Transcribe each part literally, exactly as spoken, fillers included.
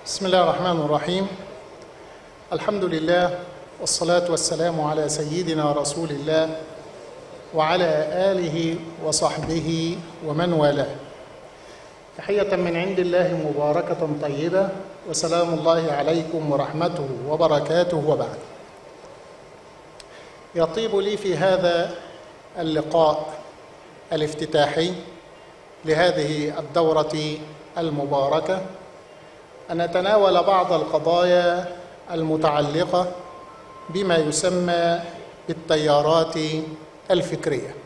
بسم الله الرحمن الرحيم. الحمد لله والصلاة والسلام على سيدنا رسول الله وعلى آله وصحبه ومن والاه. تحية من عند الله مباركة طيبة، وسلام الله عليكم ورحمته وبركاته، وبعد. يطيب لي في هذا اللقاء الافتتاحي لهذه الدورة المباركة أن نتناول بعض القضايا المتعلقة بما يسمى بالتيارات الفكرية.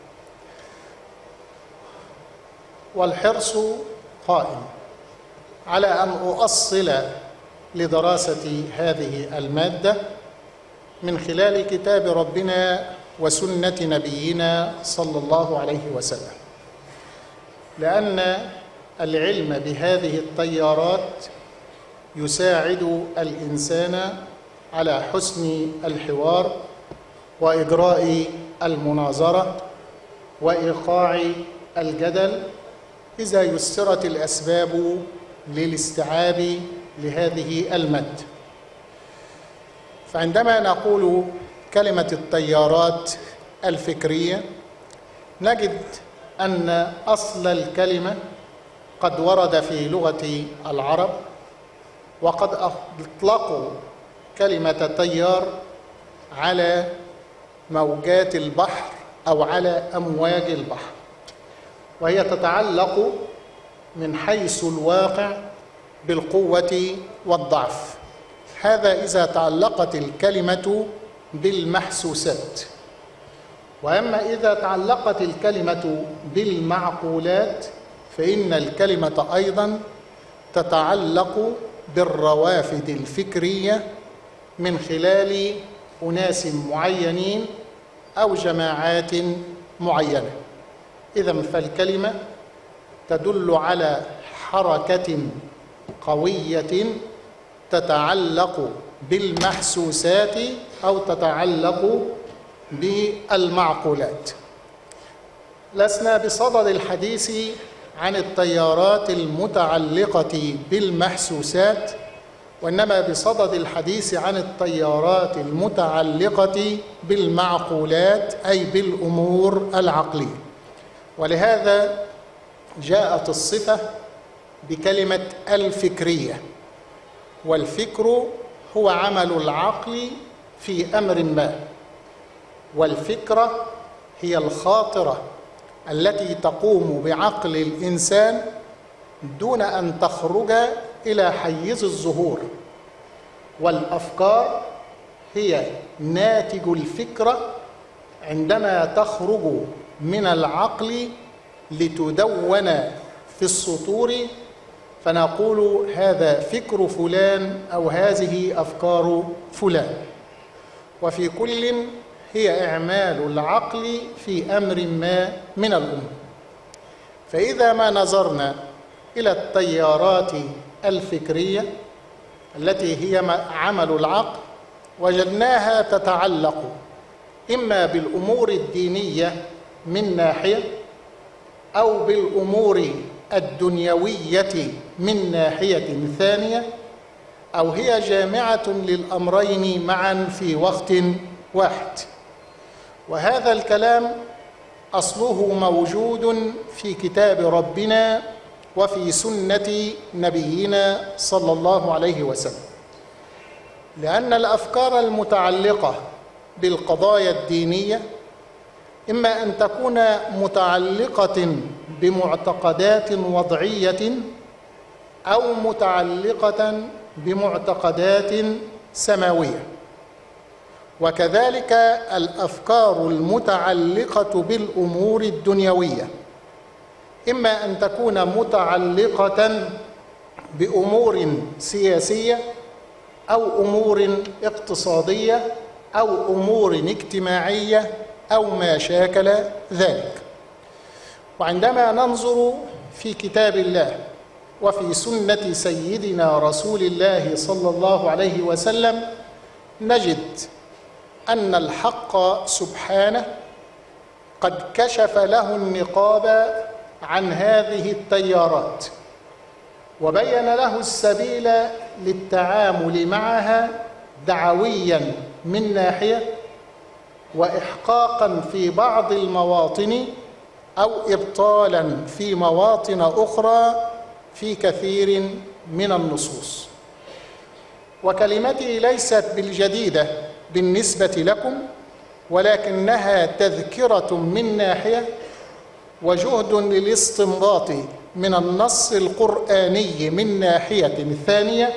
والحرص قائم على أن أؤصل لدراسة هذه المادة من خلال كتاب ربنا وسنة نبينا صلى الله عليه وسلم، لأن العلم بهذه التيارات يساعد الإنسان على حسن الحوار وإجراء المناظرة وإيقاع الجدل إذا يسرت الأسباب للاستيعاب لهذه المادة. فعندما نقول كلمة التيارات الفكرية نجد أن أصل الكلمة قد ورد في لغة العرب، وقد أطلقوا كلمة تيار على موجات البحر أو على أمواج البحر، وهي تتعلق من حيث الواقع بالقوة والضعف. هذا إذا تعلقت الكلمة بالمحسوسات. وأما إذا تعلقت الكلمة بالمعقولات فإن الكلمة أيضا تتعلق بالروافد الفكرية من خلال أناس معينين أو جماعات معينة. إذن فالكلمة تدل على حركة قوية تتعلق بالمحسوسات أو تتعلق بالمعقولات. لسنا بصدد الحديث عن التيارات المتعلقة بالمحسوسات، وإنما بصدد الحديث عن التيارات المتعلقة بالمعقولات أي بالأمور العقلية. ولهذا جاءت الصفة بكلمة الفكرية. والفكر هو عمل العقل في أمر ما، والفكرة هي الخاطرة التي تقوم بعقل الإنسان دون أن تخرج إلى حيز الظهور. والأفكار هي ناتج الفكرة عندما تخرج من العقل لتدون في السطور، فنقول هذا فكر فلان أو هذه أفكار فلان. وفي كل هي إعمال العقل في أمر ما من الأمور. فإذا ما نظرنا إلى التيارات الفكرية التي هي عمل العقل وجدناها تتعلق إما بالأمور الدينية من ناحية أو بالأمور الدنيوية من ناحية ثانية، أو هي جامعة للأمرين معا في وقت واحد. وهذا الكلام أصله موجود في كتاب ربنا وفي سنة نبينا صلى الله عليه وسلم، لأن الأفكار المتعلقة بالقضايا الدينية إما أن تكون متعلقة بمعتقدات وضعية أو متعلقة بمعتقدات سماوية. وكذلك الأفكار المتعلقة بالأمور الدنيوية إما أن تكون متعلقة بأمور سياسية أو أمور اقتصادية أو أمور اجتماعية أو ما شاكل ذلك. وعندما ننظر في كتاب الله وفي سنة سيدنا رسول الله صلى الله عليه وسلم نجد أن الحق سبحانه قد كشف له النقاب عن هذه التيارات وبين له السبيل للتعامل معها دعويا من ناحية، وإحقاقا في بعض المواطن أو إبطالا في مواطن أخرى في كثير من النصوص. وكلمتي ليست بالجديدة بالنسبة لكم، ولكنها تذكرة من ناحية وجهد للاستنباط من النص القرآني من ناحية ثانية،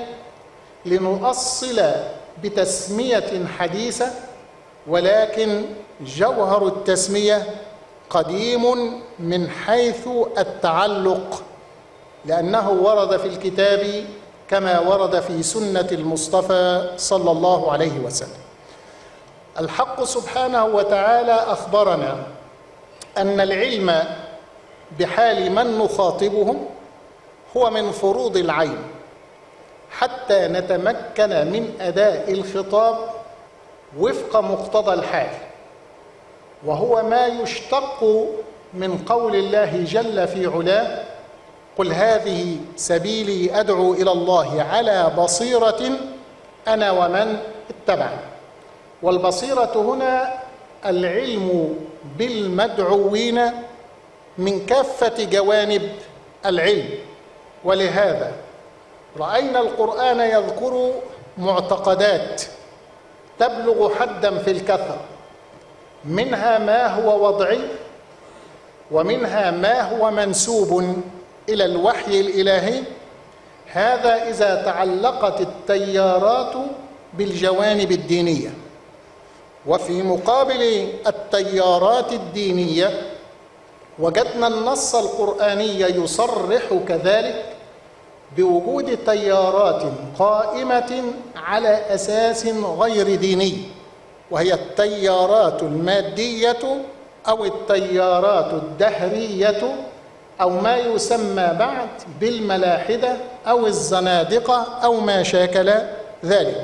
لنؤصل بتسمية حديثة، ولكن جوهر التسمية قديم من حيث التعلق، لأنه ورد في الكتاب كما ورد في سنة المصطفى صلى الله عليه وسلم. الحق سبحانه وتعالى أخبرنا أن العلم بحال من نخاطبهم هو من فروض العين، حتى نتمكن من أداء الخطاب وفق مقتضى الحال، وهو ما يشتق من قول الله جل في علاه: قل هذه سبيلي أدعو إلى الله على بصيرة أنا ومن اتبعني. والبصيرة هنا العلم بالمدعوين من كافة جوانب العلم، ولهذا رأينا القرآن يذكر معتقدات تبلغ حدا في الكثرة، منها ما هو وضعي، ومنها ما هو منسوب إلى الوحي الإلهي. هذا إذا تعلقت التيارات بالجوانب الدينية. وفي مقابل التيارات الدينية وجدنا النص القرآني يصرح كذلك بوجود تيارات قائمة على أساس غير ديني، وهي التيارات المادية أو التيارات الدهرية، أو ما يسمى بعد بالملاحدة أو الزنادقة أو ما شاكل ذلك.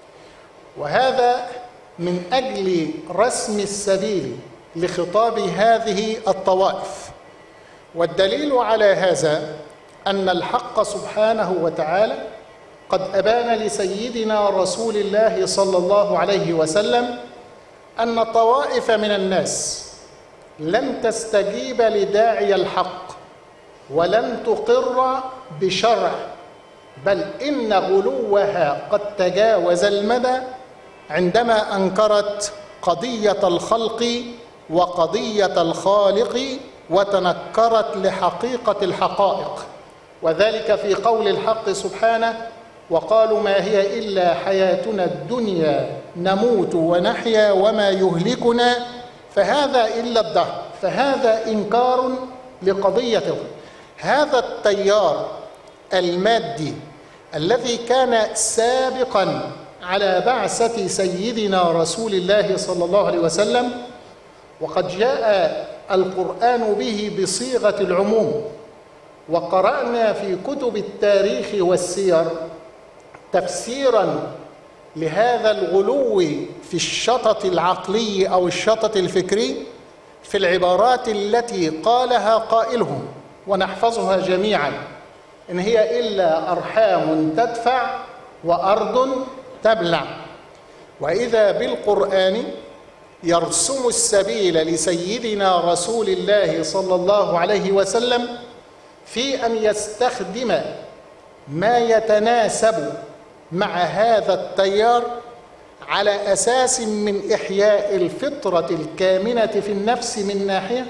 وهذا من أجل رسم السبيل لخطاب هذه الطوائف. والدليل على هذا أن الحق سبحانه وتعالى قد أبان لسيدنا رسول الله صلى الله عليه وسلم أن طوائف من الناس لن تستجيب لداعي الحق ولن تقر بشرع، بل إن غلوها قد تجاوز المدى عندما أنكرت قضية الخلق وقضية الخالق وتنكرت لحقيقة الحقائق، وذلك في قول الحق سبحانه: وقالوا ما هي إلا حياتنا الدنيا نموت ونحيا وما يهلكنا فهذا إلا الدهر. فهذا إنكار لقضية هذا التيار المادي الذي كان سابقا على بعثة سيدنا رسول الله صلى الله عليه وسلم، وقد جاء القرآن به بصيغة العموم. وقرأنا في كتب التاريخ والسير تفسيرا لهذا الغلو في الشطط العقلي أو الشطط الفكري في العبارات التي قالها قائلهم، ونحفظها جميعا: إن هي إلا أرحام تدفع وأرض تبلع. وإذا بالقرآن يرسم السبيل لسيدنا رسول الله صلى الله عليه وسلم في أن يستخدم ما يتناسب مع هذا التيار على أساس من إحياء الفطرة الكامنة في النفس من ناحية،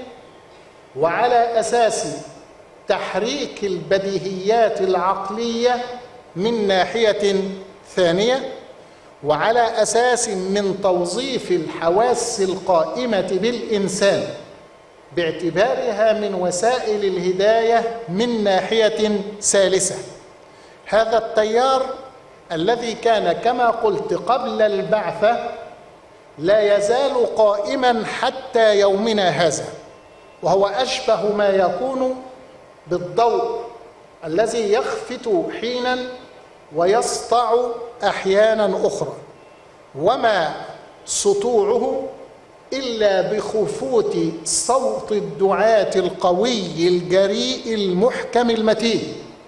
وعلى أساس تحريك البديهيات العقلية من ناحية ثانية، وعلى أساس من توظيف الحواس القائمة بالإنسان باعتبارها من وسائل الهداية من ناحية ثالثة. هذا التيار الذي كان كما قلت قبل البعثة لا يزال قائما حتى يومنا هذا، وهو أشبه ما يكون بالضوء الذي يخفت حينا ويسطع أحيانا أخرى، وما سطوعه إلا بخفوت صوت الدعاة القوي الجريء المحكم المتين.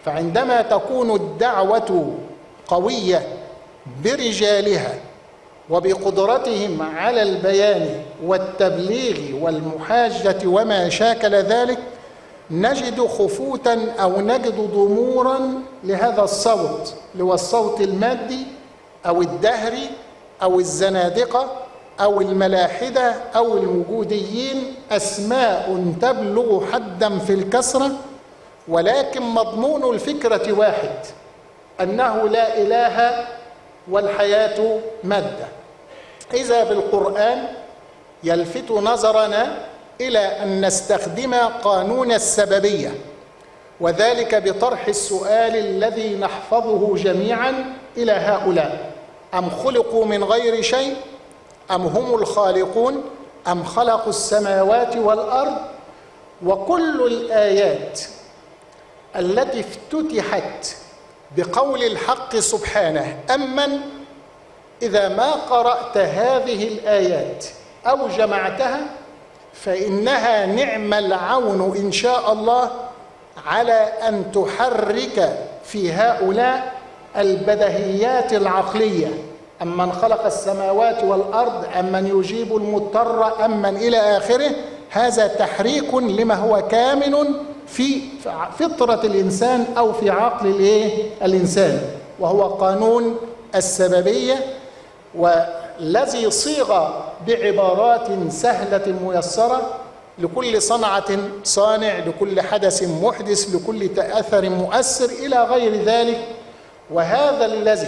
فعندما تكون الدعوة قوية برجالها وبقدرتهم على البيان والتبليغ والمحاجة وما شاكل ذلك، نجد خفوتا أو نجد ضمورا لهذا الصوت، اللي هو الصوت المادي أو الدهري أو الزنادقة أو الملاحدة أو الوجوديين، أسماء تبلغ حدا في الكثرة، ولكن مضمون الفكرة واحد، أنه لا إله والحياة مادة. إذا بالقرآن يلفت نظرنا إلى أن نستخدم قانون السببية، وذلك بطرح السؤال الذي نحفظه جميعا إلى هؤلاء: أم خلقوا من غير شيء أم هم الخالقون أم خلقوا السماوات والأرض؟ وكل الآيات التي افتتحت بقول الحق سبحانه أمن، إذا ما قرأت هذه الآيات أو جمعتها فإنها نعم العون إن شاء الله على أن تحرك في هؤلاء البديهيات العقلية: أمن خلق السماوات والأرض، أمن يجيب المضطر، أمن إلى آخره. هذا تحريك لما هو كامن في فطرة الإنسان أو في عقل الإنسان، وهو قانون السببية، والذي صيغ بعبارات سهلة ميسرة: لكل صنعة صانع، لكل حدث محدث، لكل أثر مؤثر، إلى غير ذلك. وهذا الذي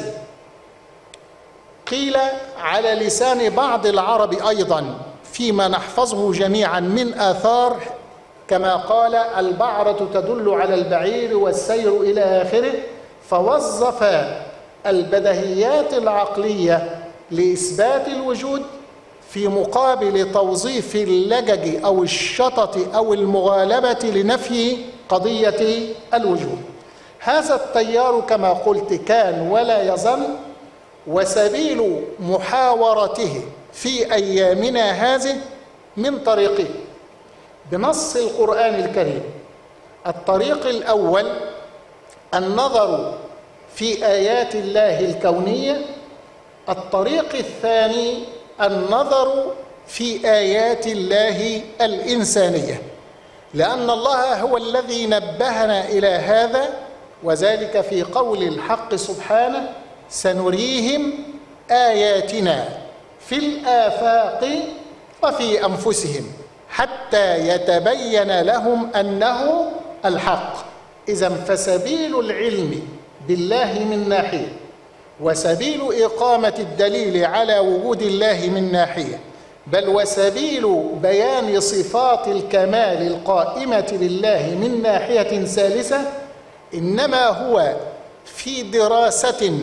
قيل على لسان بعض العرب أيضا فيما نحفظه جميعا من آثار، كما قال: البعرة تدل على البعير والسير إلى آخره. فوظف البديهيات العقلية لإثبات الوجود في مقابل توظيف اللجج أو الشطط أو المغالبة لنفي قضية الوجود. هذا التيار كما قلت كان ولا يزال، وسبيل محاورته في أيامنا هذه من طريقين بنص القرآن الكريم. الطريق الأول النظر في آيات الله الكونية، الطريق الثاني النظر في آيات الله الإنسانية، لأن الله هو الذي نبهنا إلى هذا، وذلك في قول الحق سبحانه: سنريهم آياتنا في الآفاق وفي أنفسهم حتى يتبين لهم أنه الحق. إذن فسبيل العلم بالله من ناحية، وسبيل إقامة الدليل على وجود الله من ناحية، بل وسبيل بيان صفات الكمال القائمة لله من ناحية ثالثة، إنما هو في دراسة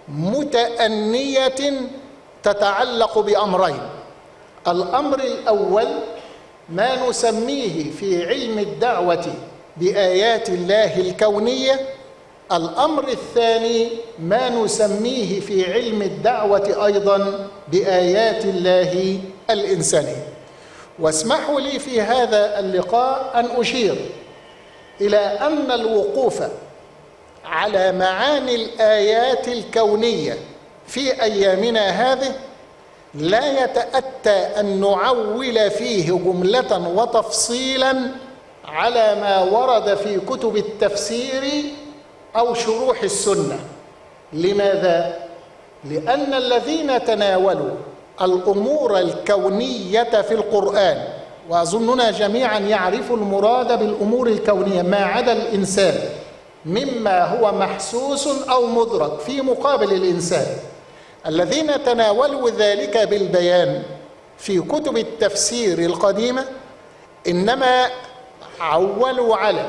متأنية تتعلق بأمرين. الأمر الأول ما نسميه في علم الدعوة بآيات الله الكونية، الأمر الثاني ما نسميه في علم الدعوة أيضا بآيات الله الإنسانية. واسمحوا لي في هذا اللقاء أن أشير إلى أن الوقوف على معاني الآيات الكونية في أيامنا هذه لا يتأتى أن نعول فيه جملة وتفصيلا على ما ورد في كتب التفسير أو شروح السنة. لماذا؟ لأن الذين تناولوا الأمور الكونية في القرآن، وأظننا جميعا يعرف المراد بالأمور الكونية ما عدا الإنسان مما هو محسوس أو مدرك في مقابل الإنسان، الذين تناولوا ذلك بالبيان في كتب التفسير القديمة إنما عولوا على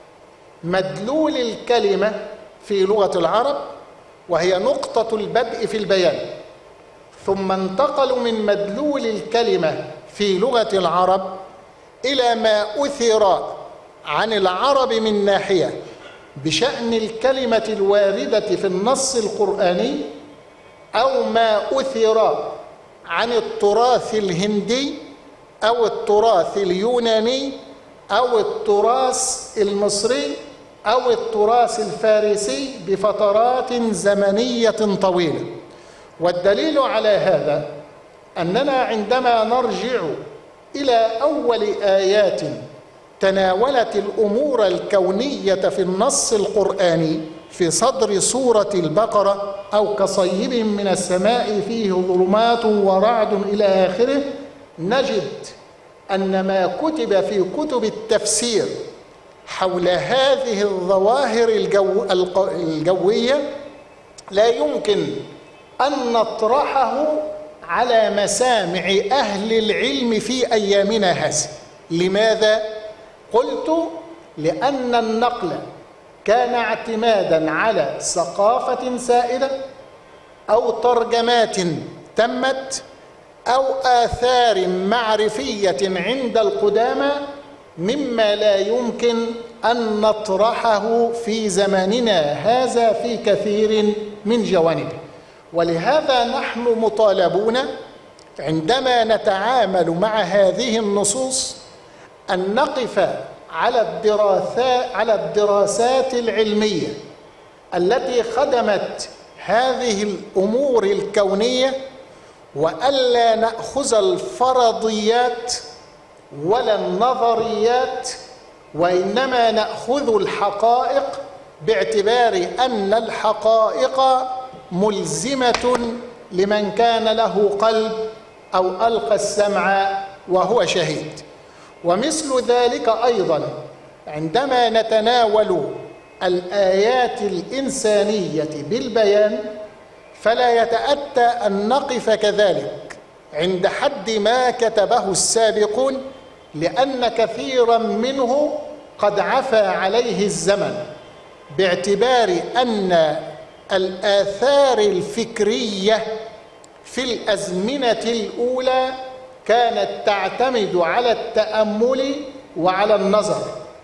مدلول الكلمة في لغة العرب، وهي نقطة البدء في البيان، ثم انتقلوا من مدلول الكلمة في لغة العرب إلى ما أثر عن العرب من ناحية بشأن الكلمة الواردة في النص القرآني، أو ما أثر عن التراث الهندي أو التراث اليوناني أو التراث المصري أو التراث الفارسي بفترات زمنية طويلة. والدليل على هذا أننا عندما نرجع إلى أول آيات تناولت الأمور الكونية في النص القرآني في صدر سورة البقرة، أو كصيب من السماء فيه ظلمات ورعد إلى آخره، نجد أن ما كتب في كتب التفسير حول هذه الظواهر الجو الجوية لا يمكن أن نطرحه على مسامع أهل العلم في أيامنا هذه. لماذا؟ قلت لأن النقل كان اعتمادا على ثقافة سائدة أو ترجمات تمت أو آثار معرفية عند القدامى، مما لا يمكن أن نطرحه في زماننا هذا في كثير من جوانبه. ولهذا نحن مطالبون عندما نتعامل مع هذه النصوص أن نقف على الدراسات على الدراسات العلمية التي خدمت هذه الأمور الكونية، وألا نأخذ الفرضيات ولا النظريات، وإنما نأخذ الحقائق باعتبار أن الحقائق ملزمة لمن كان له قلب أو ألقى السمع وهو شهيد. ومثل ذلك أيضا عندما نتناول الآيات الإنسانية بالبيان، فلا يتأتى أن نقف كذلك عند حد ما كتبه السابقون، لأن كثيرا منه قد عفى عليه الزمن، باعتبار أن الآثار الفكرية في الأزمنة الأولى كانت تعتمد على التأمل وعلى النظر،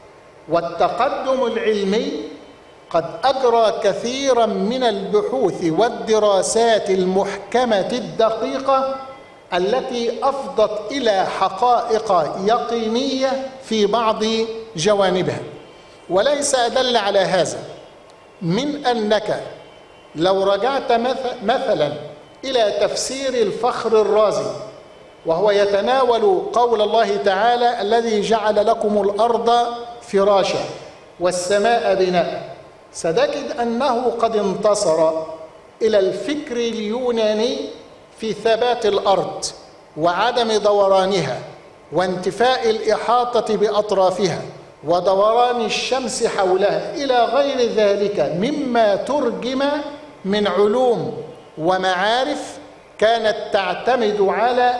والتقدم العلمي قد أجرى كثيرا من البحوث والدراسات المحكمة الدقيقة التي أفضت إلى حقائق يقينية في بعض جوانبها. وليس أدل على هذا من أنك لو رجعت مثلا إلى تفسير الفخر الرازي، وهو يتناول قول الله تعالى: الذي جعل لكم الأرض فراشا والسماء بناء، ستجد أنه قد انتصر إلى الفكر اليوناني في ثبات الأرض وعدم دورانها وانتفاء الإحاطة بأطرافها ودوران الشمس حولها إلى غير ذلك مما ترجم من علوم ومعارف كانت تعتمد على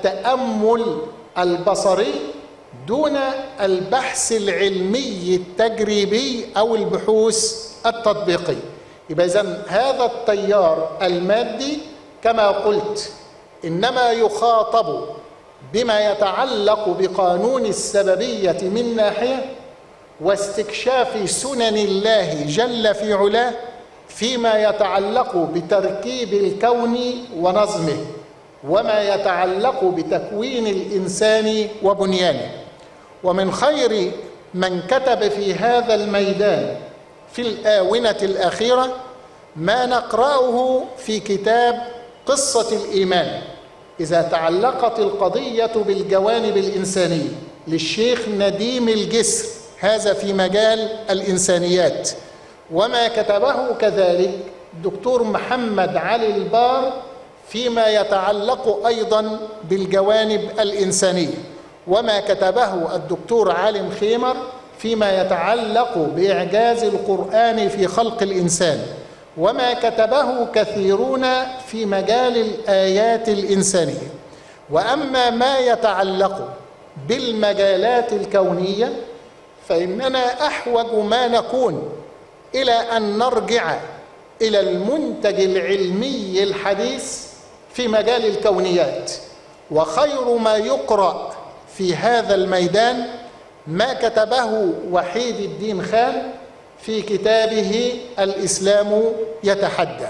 التأمل البصري دون البحث العلمي التجريبي أو البحوث التطبيقية. يبقى إذن هذا التيار المادي كما قلت إنما يخاطب بما يتعلق بقانون السببية من ناحية، واستكشاف سنن الله جل في علاه فيما يتعلق بتركيب الكون ونظمه، وما يتعلق بتكوين الإنسان وبنيانه. ومن خير من كتب في هذا الميدان في الآونة الأخيرة ما نقرأه في كتاب قصة الإيمان إذا تعلقت القضية بالجوانب الإنسانية للشيخ نديم الجسر، هذا في مجال الإنسانيات. وما كتبه كذلك الدكتور محمد علي البار فيما يتعلق أيضا بالجوانب الإنسانية، وما كتبه الدكتور علي خيمر فيما يتعلق بإعجاز القرآن في خلق الإنسان، وما كتبه كثيرون في مجال الآيات الإنسانية. وأما ما يتعلق بالمجالات الكونية فإننا أحوج ما نكون إلى أن نرجع إلى المنتج العلمي الحديث في مجال الكونيات. وخير ما يقرأ في هذا الميدان ما كتبه وحيد الدين خان في كتابه الإسلام يتحدى،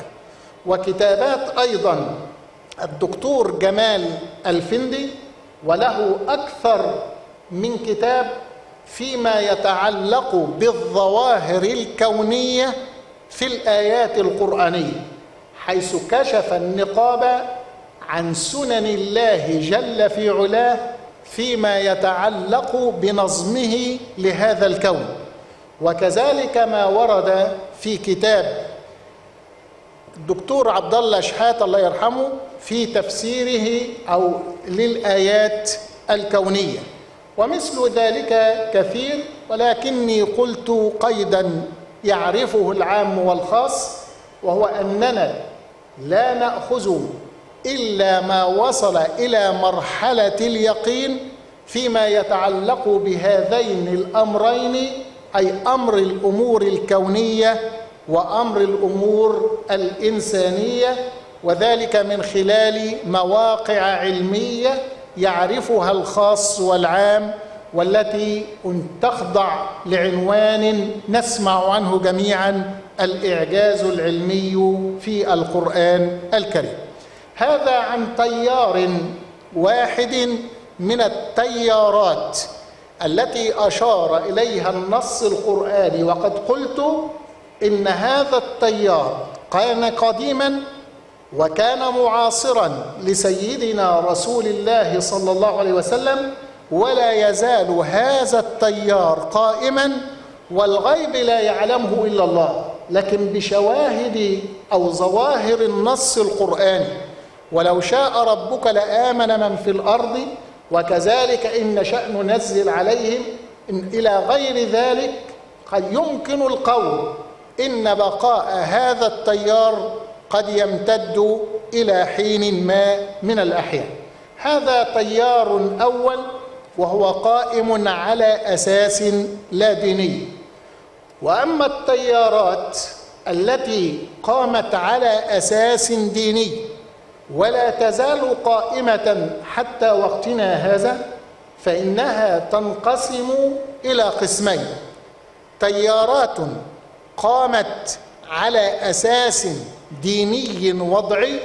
وكتابات أيضا الدكتور جمال الفندي، وله أكثر من كتاب فيما يتعلق بالظواهر الكونية في الآيات القرآنية، حيث كشف النقاب عن سنن الله جل في علاه فيما يتعلق بنظمه لهذا الكون. وكذلك ما ورد في كتاب الدكتور عبد الله شحات الله يرحمه في تفسيره أو للآيات الكونية، ومثل ذلك كثير، ولكني قلت قيدا يعرفه العام والخاص، وهو أننا لا نأخذ إلا ما وصل إلى مرحلة اليقين فيما يتعلق بهذين الأمرين، أي أمر الأمور الكونية وأمر الأمور الإنسانية، وذلك من خلال مواقع علمية يعرفها الخاص والعام، والتي تخضع لعنوان نسمع عنه جميعا: الإعجاز العلمي في القرآن الكريم. هذا عن تيار واحد من التيارات التي أشار إليها النص القرآني، وقد قلت إن هذا التيار كان قديما وكان معاصرا لسيدنا رسول الله صلى الله عليه وسلم، ولا يزال هذا التيار قائما، والغيب لا يعلمه إلا الله، لكن بشواهد أو ظواهر النص القرآني. ولو شاء ربك لآمن من في الأرض وكذلك إن نشأ ننزل عليهم إلى غير ذلك. قد يمكن القول إن بقاء هذا التيار قد يمتد إلى حين ما من الأحيان. هذا تيار أول وهو قائم على أساس لا ديني. وأما التيارات التي قامت على أساس ديني ولا تزال قائمة حتى وقتنا هذا، فإنها تنقسم إلى قسمين: تيارات قامت على أساس ديني وضعي،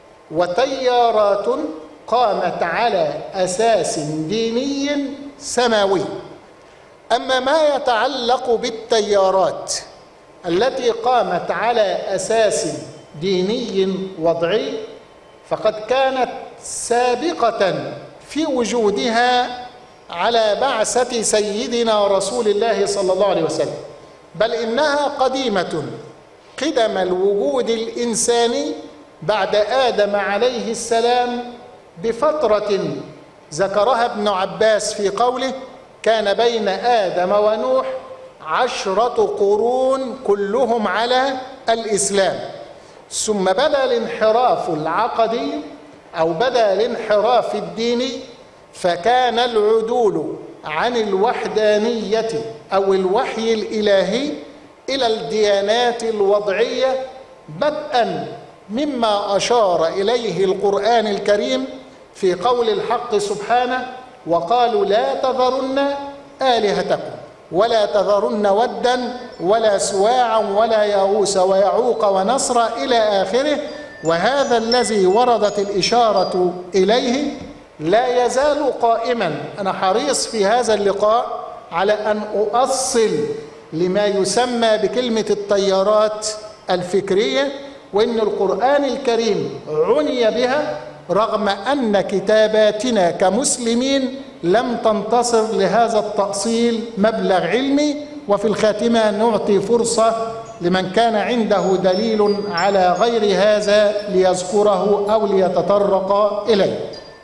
وتيارات قامت على أساس ديني سماوي. أما ما يتعلق بالتيارات التي قامت على أساس ديني وضعي، فقد كانت سابقة في وجودها على بعثة سيدنا رسول الله صلى الله عليه وسلم، بل إنها قديمة قدم الوجود الإنساني بعد آدم عليه السلام بفترة ذكرها ابن عباس في قوله: كان بين آدم ونوح عشرة قرون كلهم على الإسلام، ثم بدا الانحراف العقدي أو بدا الانحراف الديني، فكان العدول عن الوحدانية أو الوحي الإلهي إلى الديانات الوضعية، بدءا مما أشار إليه القرآن الكريم في قول الحق سبحانه: وقالوا لا تذرن آلهتكم ولا تذرن ودا ولا سواعا ولا يغوث ويعوق ونصر إلى آخره. وهذا الذي وردت الإشارة إليه لا يزال قائما. أنا حريص في هذا اللقاء على أن أؤصل لما يسمى بكلمة التيارات الفكرية، وإن القرآن الكريم عني بها رغم أن كتاباتنا كمسلمين لم تنتصر لهذا التأصيل مبلغ علمي. وفي الخاتمة نعطي فرصة لمن كان عنده دليل على غير هذا ليذكره أو ليتطرق إليه.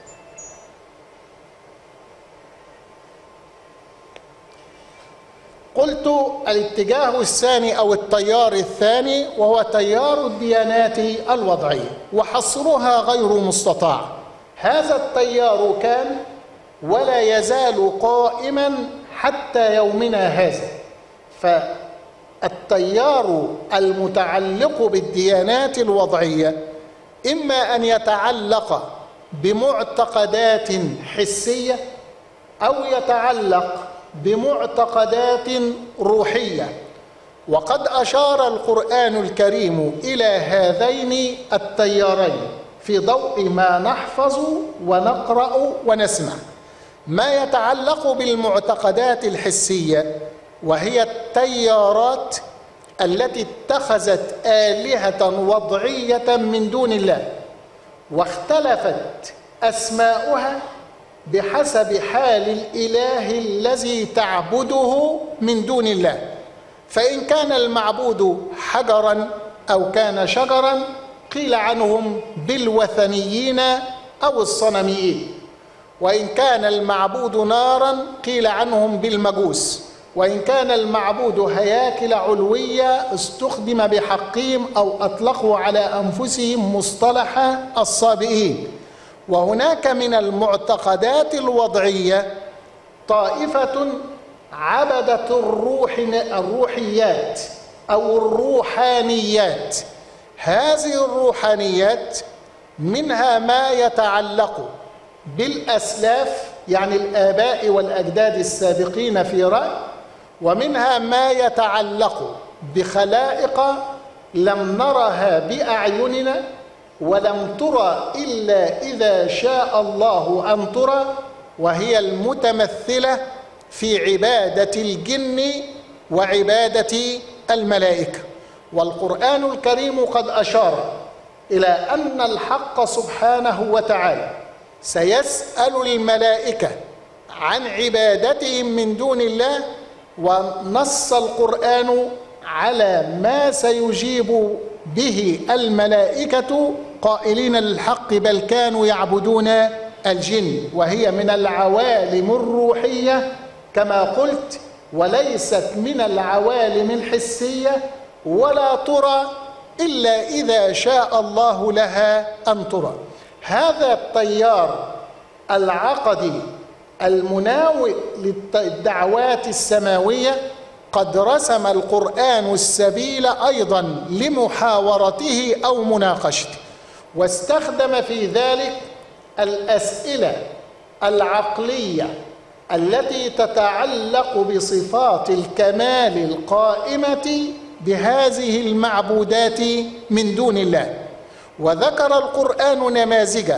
قلت الاتجاه الثاني أو التيار الثاني وهو تيار الديانات الوضعية، وحصرها غير مستطاع. هذا التيار كان ولا يزال قائما حتى يومنا هذا. فالتيار المتعلق بالديانات الوضعية إما أن يتعلق بمعتقدات حسية أو يتعلق بمعتقدات روحية، وقد أشار القرآن الكريم إلى هذين التيارين في ضوء ما نحفظ ونقرأ ونسمع. ما يتعلق بالمعتقدات الحسية، وهي التيارات التي اتخذت آلهة وضعية من دون الله، واختلفت أسماؤها بحسب حال الإله الذي تعبده من دون الله. فإن كان المعبود حجرا أو كان شجرا قيل عنهم بالوثنيين أو الصنميين، وإن كان المعبود نارا قيل عنهم بالمجوس، وإن كان المعبود هياكل علوية استخدم بحقهم أو أطلقوا على أنفسهم مصطلح الصابئين. وهناك من المعتقدات الوضعية طائفة عبدت الروح الروحيات أو الروحانيات. هذه الروحانيات منها ما يتعلق بالأسلاف، يعني الآباء والأجداد السابقين في رأي، ومنها ما يتعلق بخلائق لم نرها بأعيننا ولم ترى إلا إذا شاء الله أن ترى، وهي المتمثلة في عبادة الجن وعبادة الملائكة. والقرآن الكريم قد أشار إلى أن الحق سبحانه وتعالى سيسأل الملائكة عن عبادتهم من دون الله، ونص القرآن على ما سيجيب به الملائكة قائلين للحق بل كانوا يعبدون الجن، وهي من العوالم الروحية كما قلت، وليست من العوالم الحسية، ولا ترى إلا إذا شاء الله لها أن ترى. هذا التيار العقدي المناوئ للدعوات السماوية قد رسم القرآن السبيل أيضا لمحاورته أو مناقشته، واستخدم في ذلك الأسئلة العقلية التي تتعلق بصفات الكمال القائمة بهذه المعبودات من دون الله. وذكر القرآن نماذج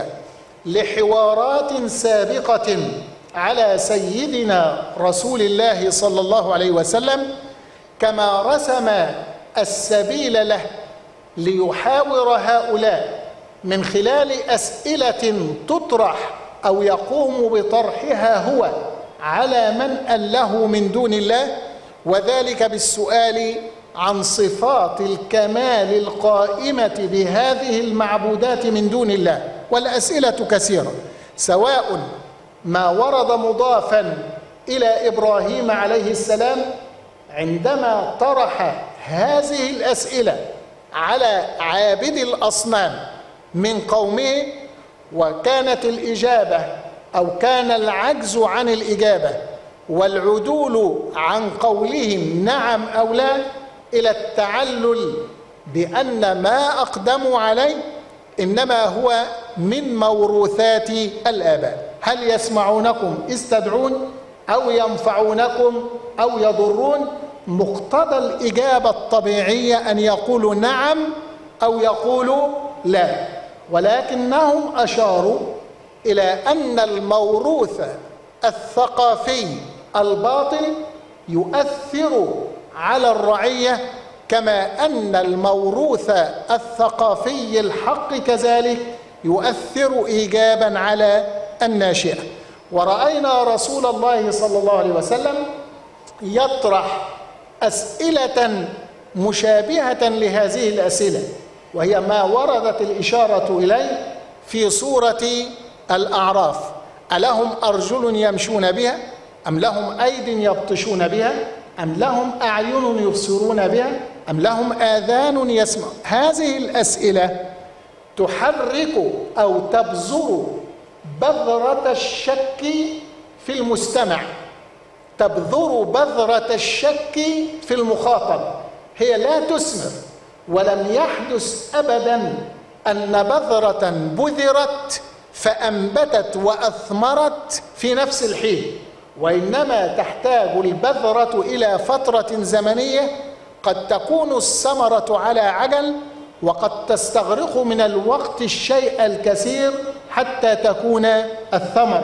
لحوارات سابقة على سيدنا رسول الله صلى الله عليه وسلم، كما رسم السبيل له ليحاور هؤلاء من خلال أسئلة تطرح أو يقوم بطرحها هو على من أله من دون الله، وذلك بالسؤال عن صفات الكمال القائمة بهذه المعبودات من دون الله. والأسئلة كثيرة، سواء ما ورد مضافا إلى إبراهيم عليه السلام عندما طرح هذه الأسئلة على عابد الأصنام من قومه، وكانت الإجابة أو كان العجز عن الإجابة والعدول عن قولهم نعم أو لا إلى التعلل بأن ما أقدموا عليه إنما هو من موروثات الآباء. هل يسمعونكم إذ تدعون أو ينفعونكم أو يضرون؟ مقتضى الإجابة الطبيعية أن يقولوا نعم أو يقولوا لا، ولكنهم أشاروا إلى أن الموروث الثقافي الباطن يؤثر على الرعية، كما أن الموروث الثقافي الحق كذلك يؤثر إيجابا على الناشئة. ورأينا رسول الله صلى الله عليه وسلم يطرح أسئلة مشابهة لهذه الأسئلة، وهي ما وردت الإشارة إليه في سورة الأعراف: ألهم أرجل يمشون بها أم لهم أيد يبطشون بها أم لهم أعين يبصرون بها أم لهم آذان يسمع. هذه الأسئلة تحرك أو تبذر بذرة الشك في المستمع، تبذر بذرة الشك في المخاطب. هي لا تثمر، ولم يحدث أبدا أن بذرة بذرت فأنبتت وأثمرت في نفس الحين، وإنما تحتاج البذرة إلى فترة زمنية، قد تكون الثمرة على عجل، وقد تستغرق من الوقت الشيء الكثير حتى تكون الثمرة.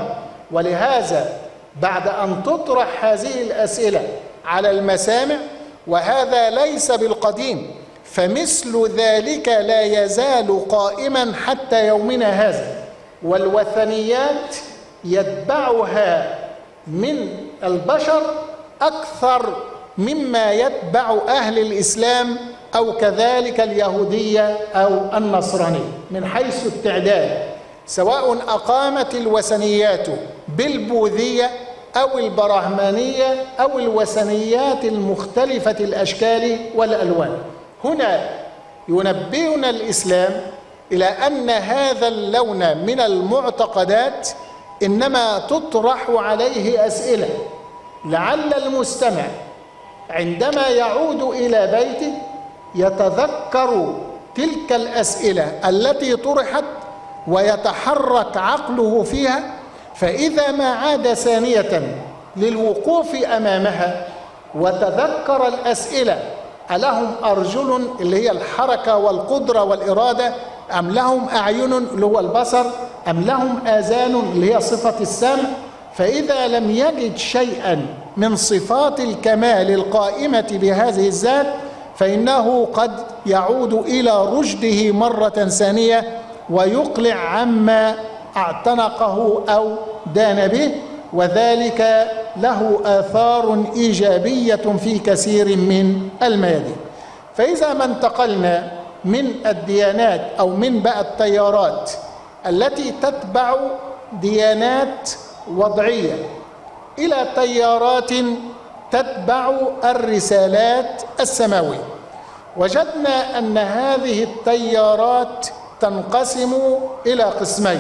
ولهذا بعد أن تطرح هذه الأسئلة على المسامع، وهذا ليس بالقديم، فمثل ذلك لا يزال قائما حتى يومنا هذا، والوثنيات يتبعها من البشر أكثر مما يتبع أهل الإسلام أو كذلك اليهودية أو النصرانية من حيث التعداد، سواء أقامت الوثنيات بالبوذية أو البرهمانية أو الوثنيات المختلفة الأشكال والألوان. هنا ينبهنا الإسلام إلى أن هذا اللون من المعتقدات إنما تطرح عليه أسئلة، لعل المستمع عندما يعود إلى بيته يتذكر تلك الأسئلة التي طرحت ويتحرك عقله فيها، فإذا ما عاد ثانية للوقوف أمامها وتذكر الأسئلة: ألهم أرجل اللي هي الحركة والقدرة والإرادة، أم لهم أعين اللي هو البصر، أم لهم آذان اللي هي صفة السمع؟ فإذا لم يجد شيئا من صفات الكمال القائمة بهذه الذات فإنه قد يعود إلى رشده مرة ثانية ويقلع عما اعتنقه أو دان به، وذلك له آثار إيجابية في كثير من الميادين. فإذا ما انتقلنا من الديانات أو من بقى التيارات التي تتبع ديانات وضعية إلى تيارات تتبع الرسالات السماوية، وجدنا أن هذه التيارات تنقسم إلى قسمين.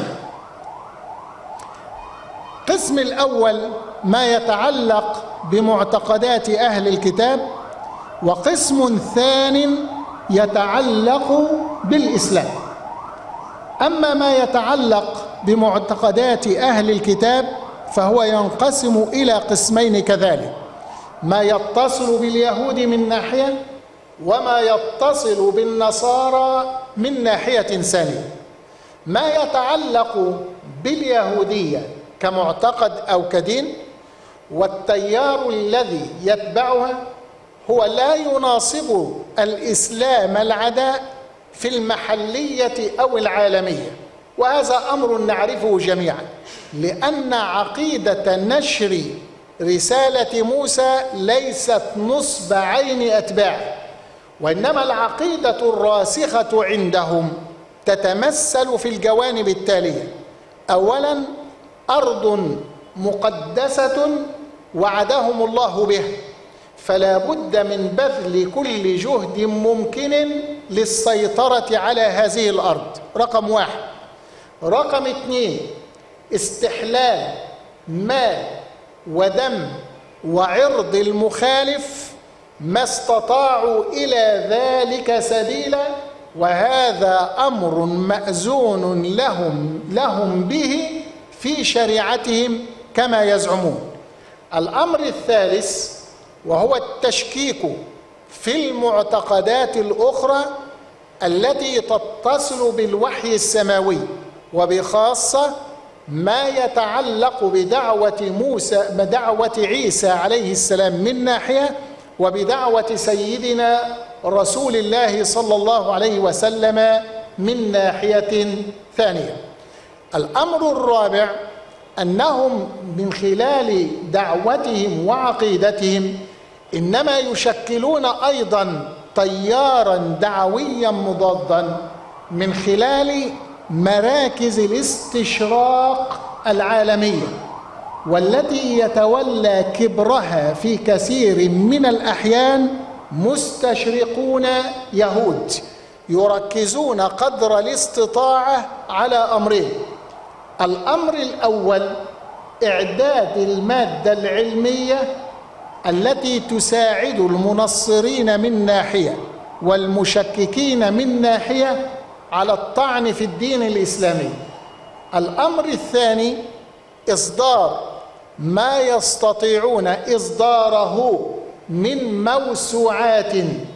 القسم الأول ما يتعلق بمعتقدات أهل الكتاب، وقسم ثان يتعلق بالإسلام. أما ما يتعلق بمعتقدات أهل الكتاب فهو ينقسم إلى قسمين كذلك: ما يتصل باليهود من ناحية، وما يتصل بالنصارى من ناحية ثانية. ما يتعلق باليهودية كمعتقد أو كدين والتيار الذي يتبعها هو لا يناصب الإسلام العداء في المحلية أو العالمية، وهذا أمر نعرفه جميعا، لأن عقيدة نشر رسالة موسى ليست نصب عين أتباعه، وإنما العقيدة الراسخة عندهم تتمثل في الجوانب التالية: أولا، أرض مقدسة وعدهم الله بها، فلا بد من بذل كل جهد ممكن للسيطرة على هذه الأرض، رقم واحد. رقم اثنين، استحلال مال ودم وعرض المخالف ما استطاعوا إلى ذلك سبيلا، وهذا أمر مأذون لهم لهم به في شريعتهم كما يزعمون. الأمر الثالث وهو التشكيك في المعتقدات الأخرى التي تتصل بالوحي السماوي، وبخاصة ما يتعلق بدعوة موسى بدعوة عيسى عليه السلام من ناحية، وبدعوة سيدنا رسول الله صلى الله عليه وسلم من ناحية ثانية. الأمر الرابع أنهم من خلال دعوتهم وعقيدتهم إنما يشكلون أيضا تيارا دعويا مضادا من خلال مراكز الاستشراق العالمية، والتي يتولى كبرها في كثير من الأحيان مستشرقون يهود يركزون قدر الاستطاعة على أمرين: الأمر الأول إعداد المادة العلمية التي تساعد المنصرين من ناحية والمشككين من ناحية على الطعن في الدين الإسلامي. الأمر الثاني إصدار ما يستطيعون إصداره من موسوعات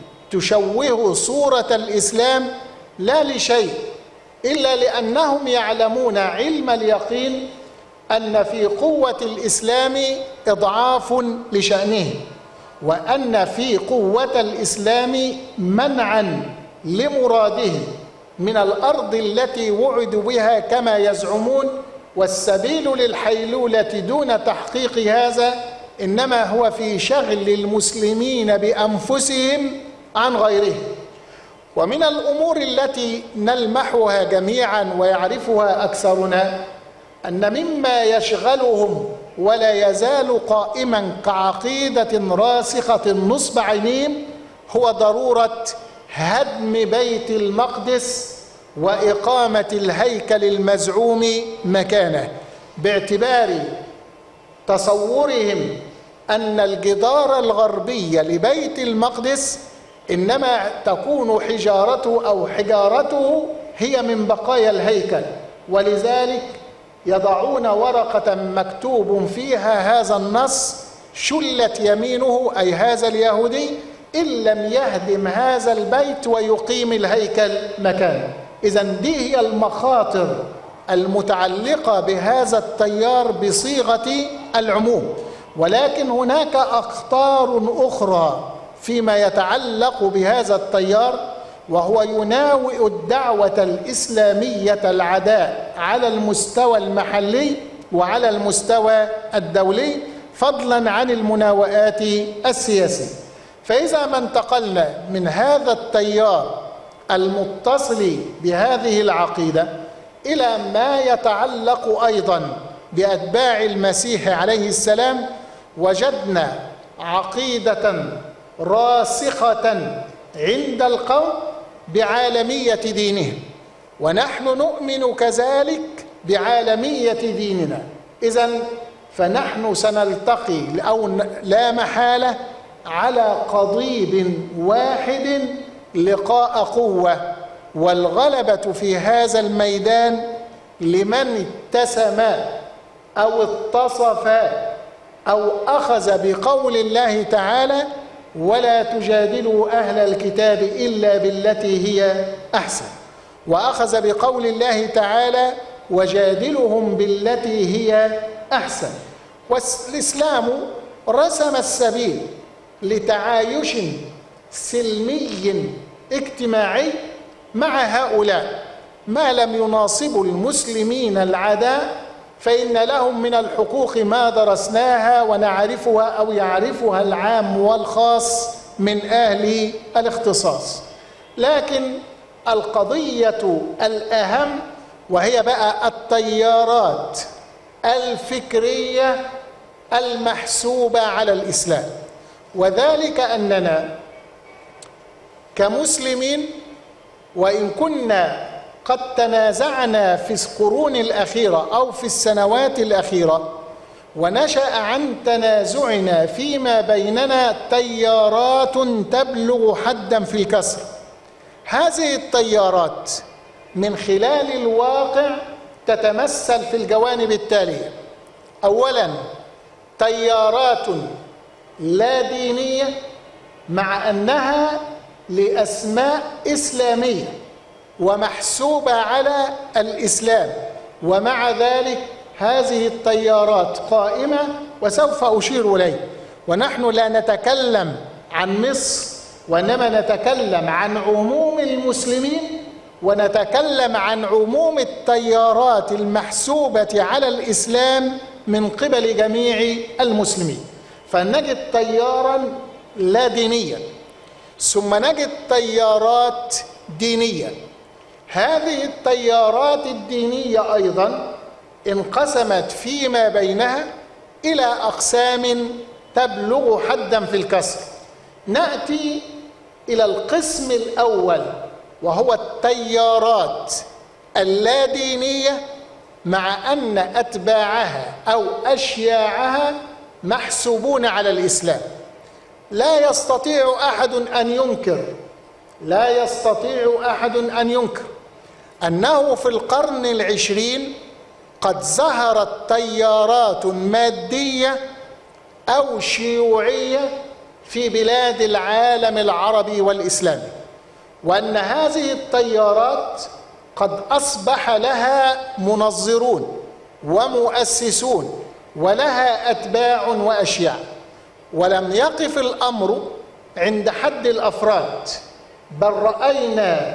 تشوه صورة الإسلام، لا لشيء إلا لأنهم يعلمون علم اليقين أن في قوة الإسلام إضعاف لشأنه، وأن في قوة الإسلام منعا لمراده من الأرض التي وعدوا بها كما يزعمون، والسبيل للحيلولة دون تحقيق هذا إنما هو في شغل المسلمين بأنفسهم عن غيرهم. ومن الأمور التي نلمحها جميعا ويعرفها أكثرنا أن مما يشغلهم ولا يزال قائما كعقيدة راسخة نصب عينهم هو ضرورة هدم بيت المقدس وإقامة الهيكل المزعوم مكانه، باعتبار تصورهم أن الجدار الغربي لبيت المقدس إنما تكون حجارته أو حجارته هي من بقايا الهيكل، ولذلك يضعون ورقة مكتوب فيها هذا النص: شلت يمينه، أي هذا اليهودي، إن لم يهدم هذا البيت ويقيم الهيكل مكانه. إذن دي هي المخاطر المتعلقة بهذا التيار بصيغة العموم، ولكن هناك أخطار أخرى فيما يتعلق بهذا التيار، وهو يناوئ الدعوة الإسلامية العداء على المستوى المحلي وعلى المستوى الدولي، فضلا عن المناوئات السياسية. فإذا ما انتقلنا من هذا التيار المتصل بهذه العقيدة إلى ما يتعلق أيضا بأتباع المسيح عليه السلام، وجدنا عقيدة راسخة عند القوم بعالمية دينهم، ونحن نؤمن كذلك بعالمية ديننا. إذن فنحن سنلتقي أو لا محالة على قضيب واحد لقاء قوة، والغلبة في هذا الميدان لمن اتسم أو اتصف أو أخذ بقول الله تعالى: ولا تجادلوا أهل الكتاب إلا بالتي هي أحسن، وأخذ بقول الله تعالى: وجادلهم بالتي هي أحسن. والإسلام رسم السبيل لتعايش سلمي اجتماعي مع هؤلاء، ما لم يناصبوا المسلمين العداء فإن لهم من الحقوق ما درسناها ونعرفها أو يعرفها العام والخاص من أهل الاختصاص. لكن القضية الأهم وهي بقى التيارات الفكرية المحسوبة على الإسلام، وذلك أننا كمسلمين وإن كنا قد تنازعنا في القرون الأخيرة أو في السنوات الأخيرة، ونشأ عن تنازعنا فيما بيننا تيارات تبلغ حدا في الكسر. هذه التيارات من خلال الواقع تتمثل في الجوانب التالية: أولا، تيارات لا دينية مع أنها لأسماء إسلامية ومحسوبة على الإسلام، ومع ذلك هذه التيارات قائمة، وسوف أشير إليه. ونحن لا نتكلم عن مصر، وإنما نتكلم عن عموم المسلمين، ونتكلم عن عموم التيارات المحسوبة على الإسلام من قبل جميع المسلمين. فنجد تيارا لا دينيا، ثم نجد تيارات دينية. هذه التيارات الدينية أيضا انقسمت فيما بينها إلى أقسام تبلغ حدا في الكسر. نأتي إلى القسم الأول وهو التيارات اللادينية، مع أن أتباعها أو أشياعها محسوبون على الإسلام. لا يستطيع أحد أن ينكر لا يستطيع أحد أن ينكر أنه في القرن العشرين قد ظهرت تيارات مادية أو شيوعية في بلاد العالم العربي والإسلامي، وأن هذه التيارات قد أصبح لها منظرون ومؤسسون ولها أتباع وأشياع، ولم يقف الأمر عند حد الأفراد، بل رأينا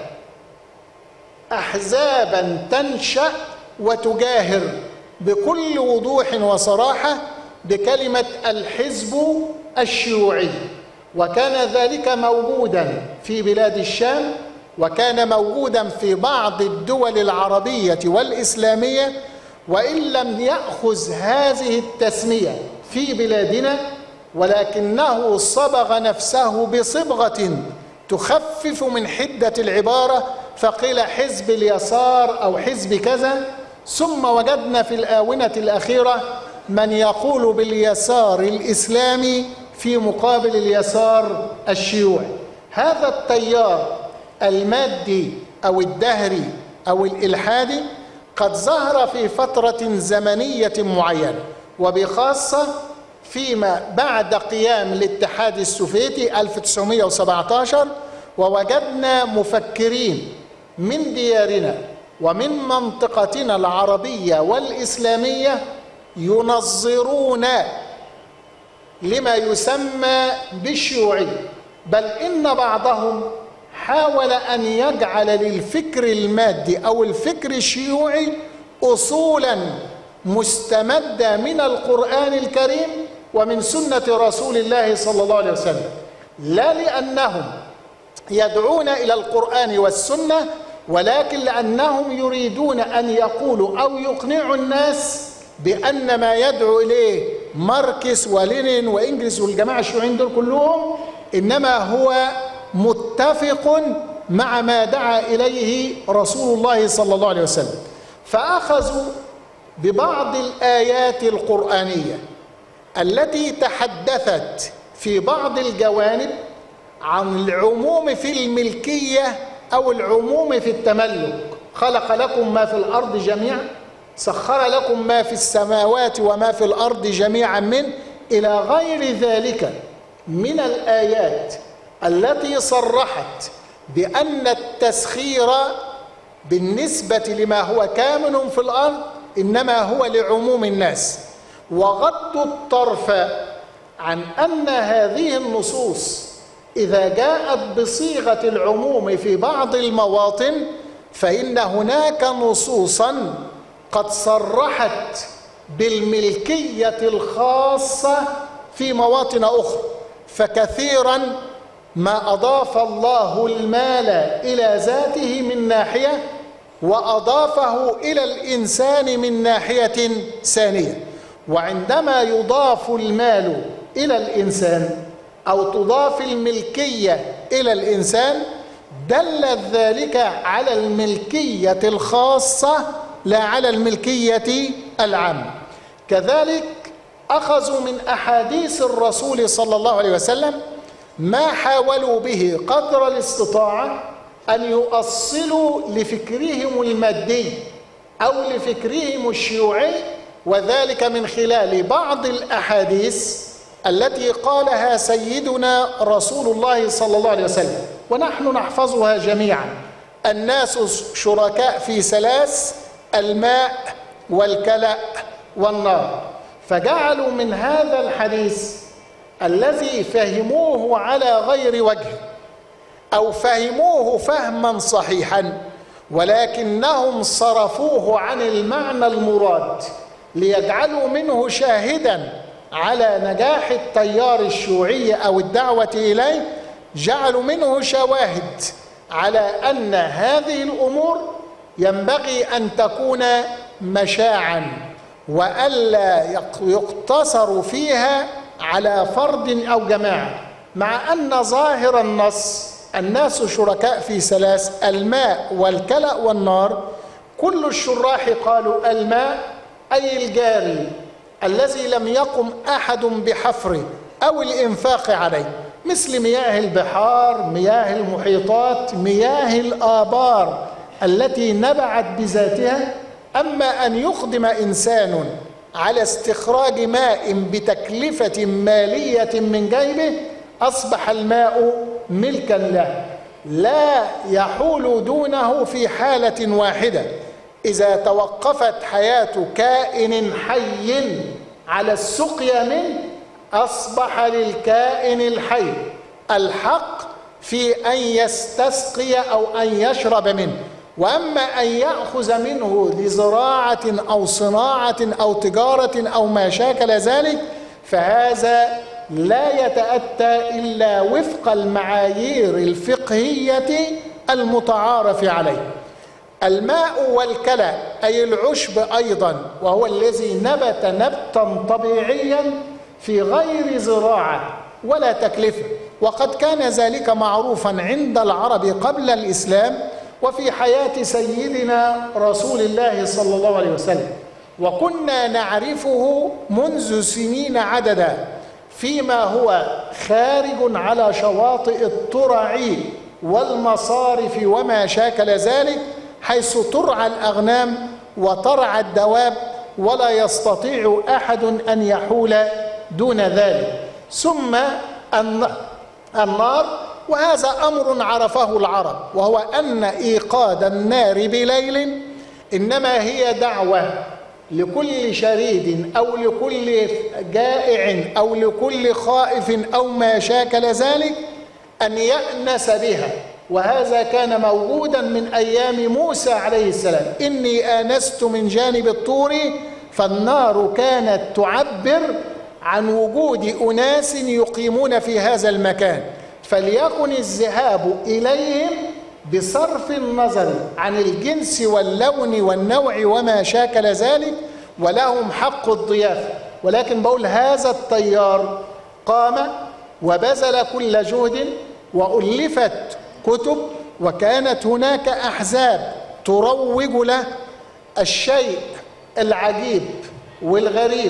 أحزابا تنشأ وتجاهر بكل وضوح وصراحة بكلمة الحزب الشيوعي، وكان ذلك موجودا في بلاد الشام، وكان موجودا في بعض الدول العربية والإسلامية، وإن لم يأخذ هذه التسمية في بلادنا، ولكنه صبغ نفسه بصبغة تخفف من حدة العبارة، فقيل حزب اليسار أو حزب كذا. ثم وجدنا في الآونة الأخيرة من يقول باليسار الإسلامي في مقابل اليسار الشيوعي. هذا التيار المادي أو الدهري أو الإلحادي قد ظهر في فترة زمنية معينة، وبخاصة فيما بعد قيام الاتحاد السوفيتي ألف وتسعمائة وسبعة عشر، ووجدنا مفكرين من ديارنا ومن منطقتنا العربية والإسلامية ينظرون لما يسمى بالشيوعية، بل إن بعضهم حاول أن يجعل للفكر المادي أو الفكر الشيوعي أصولا مستمدة من القرآن الكريم ومن سنة رسول الله صلى الله عليه وسلم، لا لأنهم يدعون إلى القرآن والسنة، ولكن لأنهم يريدون أن يقولوا أو يقنعوا الناس بأن ما يدعو إليه ماركس ولينين وإنجلس والجماعة الشيوعيين دول كلهم إنما هو متفق مع ما دعا إليه رسول الله صلى الله عليه وسلم. فأخذوا ببعض الآيات القرآنية التي تحدثت في بعض الجوانب عن العموم في الملكية أو العموم في التملك، خلق لكم ما في الأرض جميعا، سخر لكم ما في السماوات وما في الأرض جميعا منه، إلى غير ذلك من الآيات التي صرحت بأن التسخير بالنسبة لما هو كامن في الأرض إنما هو لعموم الناس، وغضوا الطرف عن أن هذه النصوص إذا جاءت بصيغة العموم في بعض المواطن فإن هناك نصوصا قد صرحت بالملكية الخاصة في مواطن أخرى. فكثيرا ما أضاف الله المال إلى ذاته من ناحية وأضافه إلى الإنسان من ناحية ثانية، وعندما يضاف المال إلى الإنسان أو تضاف الملكية إلى الإنسان دل ذلك على الملكية الخاصة لا على الملكية العامة. كذلك أخذوا من أحاديث الرسول صلى الله عليه وسلم ما حاولوا به قدر الاستطاعة أن يؤصلوا لفكرهم المادي أو لفكرهم الشيوعي، وذلك من خلال بعض الأحاديث التي قالها سيدنا رسول الله صلى الله عليه وسلم، ونحن نحفظها جميعا: الناس شركاء في ثلاث: الماء والكلأ والنار. فجعلوا من هذا الحديث الذي فهموه على غير وجه أو فهموه فهما صحيحا ولكنهم صرفوه عن المعنى المراد ليجعلوا منه شاهدا على نجاح التيار الشيوعي أو الدعوة إليه، جعلوا منه شواهد على أن هذه الأمور ينبغي أن تكون مشاعا وألا يقتصر فيها على فرد أو جماعة، مع أن ظاهر النص الناس شركاء في ثلاث: الماء والكلأ والنار. كل الشراح قالوا الماء أي الجاري الذي لم يقم أحد بحفره أو الإنفاق عليه، مثل مياه البحار، مياه المحيطات، مياه الآبار التي نبعت بذاتها. أما أن يقدم إنسان على استخراج ماء بتكلفة مالية من جيبه أصبح الماء ملكا له، لا يحول دونه في حالة واحدة: إذا توقفت حياة كائن حي على السقيا منه أصبح للكائن الحي الحق في أن يستسقي أو أن يشرب منه. وأما أن يأخذ منه لزراعة أو صناعة أو تجارة أو ما شاكل ذلك فهذا لا يتأتى إلا وفق المعايير الفقهية المتعارف عليه. الماء والكلى أي العشب أيضا، وهو الذي نبت نبتا طبيعيا في غير زراعة ولا تكلفة، وقد كان ذلك معروفا عند العرب قبل الإسلام وفي حياة سيدنا رسول الله صلى الله عليه وسلم، وكنا نعرفه منذ سنين عددا فيما هو خارج على شواطئ الترع والمصارف وما شاكل ذلك، حيث ترعى الأغنام وترعى الدواب ولا يستطيع أحد أن يحول دون ذلك. ثم النار، وهذا أمر عرفه العرب، وهو أن إيقاد النار بليل إنما هي دعوة لكل شريد أو لكل جائع أو لكل خائف أو ما شاكل ذلك أن يأنس بها، وهذا كان موجودا من أيام موسى عليه السلام. إني آنست من جانب الطور، فالنار كانت تعبر عن وجود أناس يقيمون في هذا المكان، فليكن الذهاب إليهم بصرف النظر عن الجنس واللون والنوع وما شاكل ذلك، ولهم حق الضيافة. ولكن بقول هذا التيار قام وبذل كل جهد وألفت كتب، وكانت هناك أحزاب تروج له. الشيء العجيب والغريب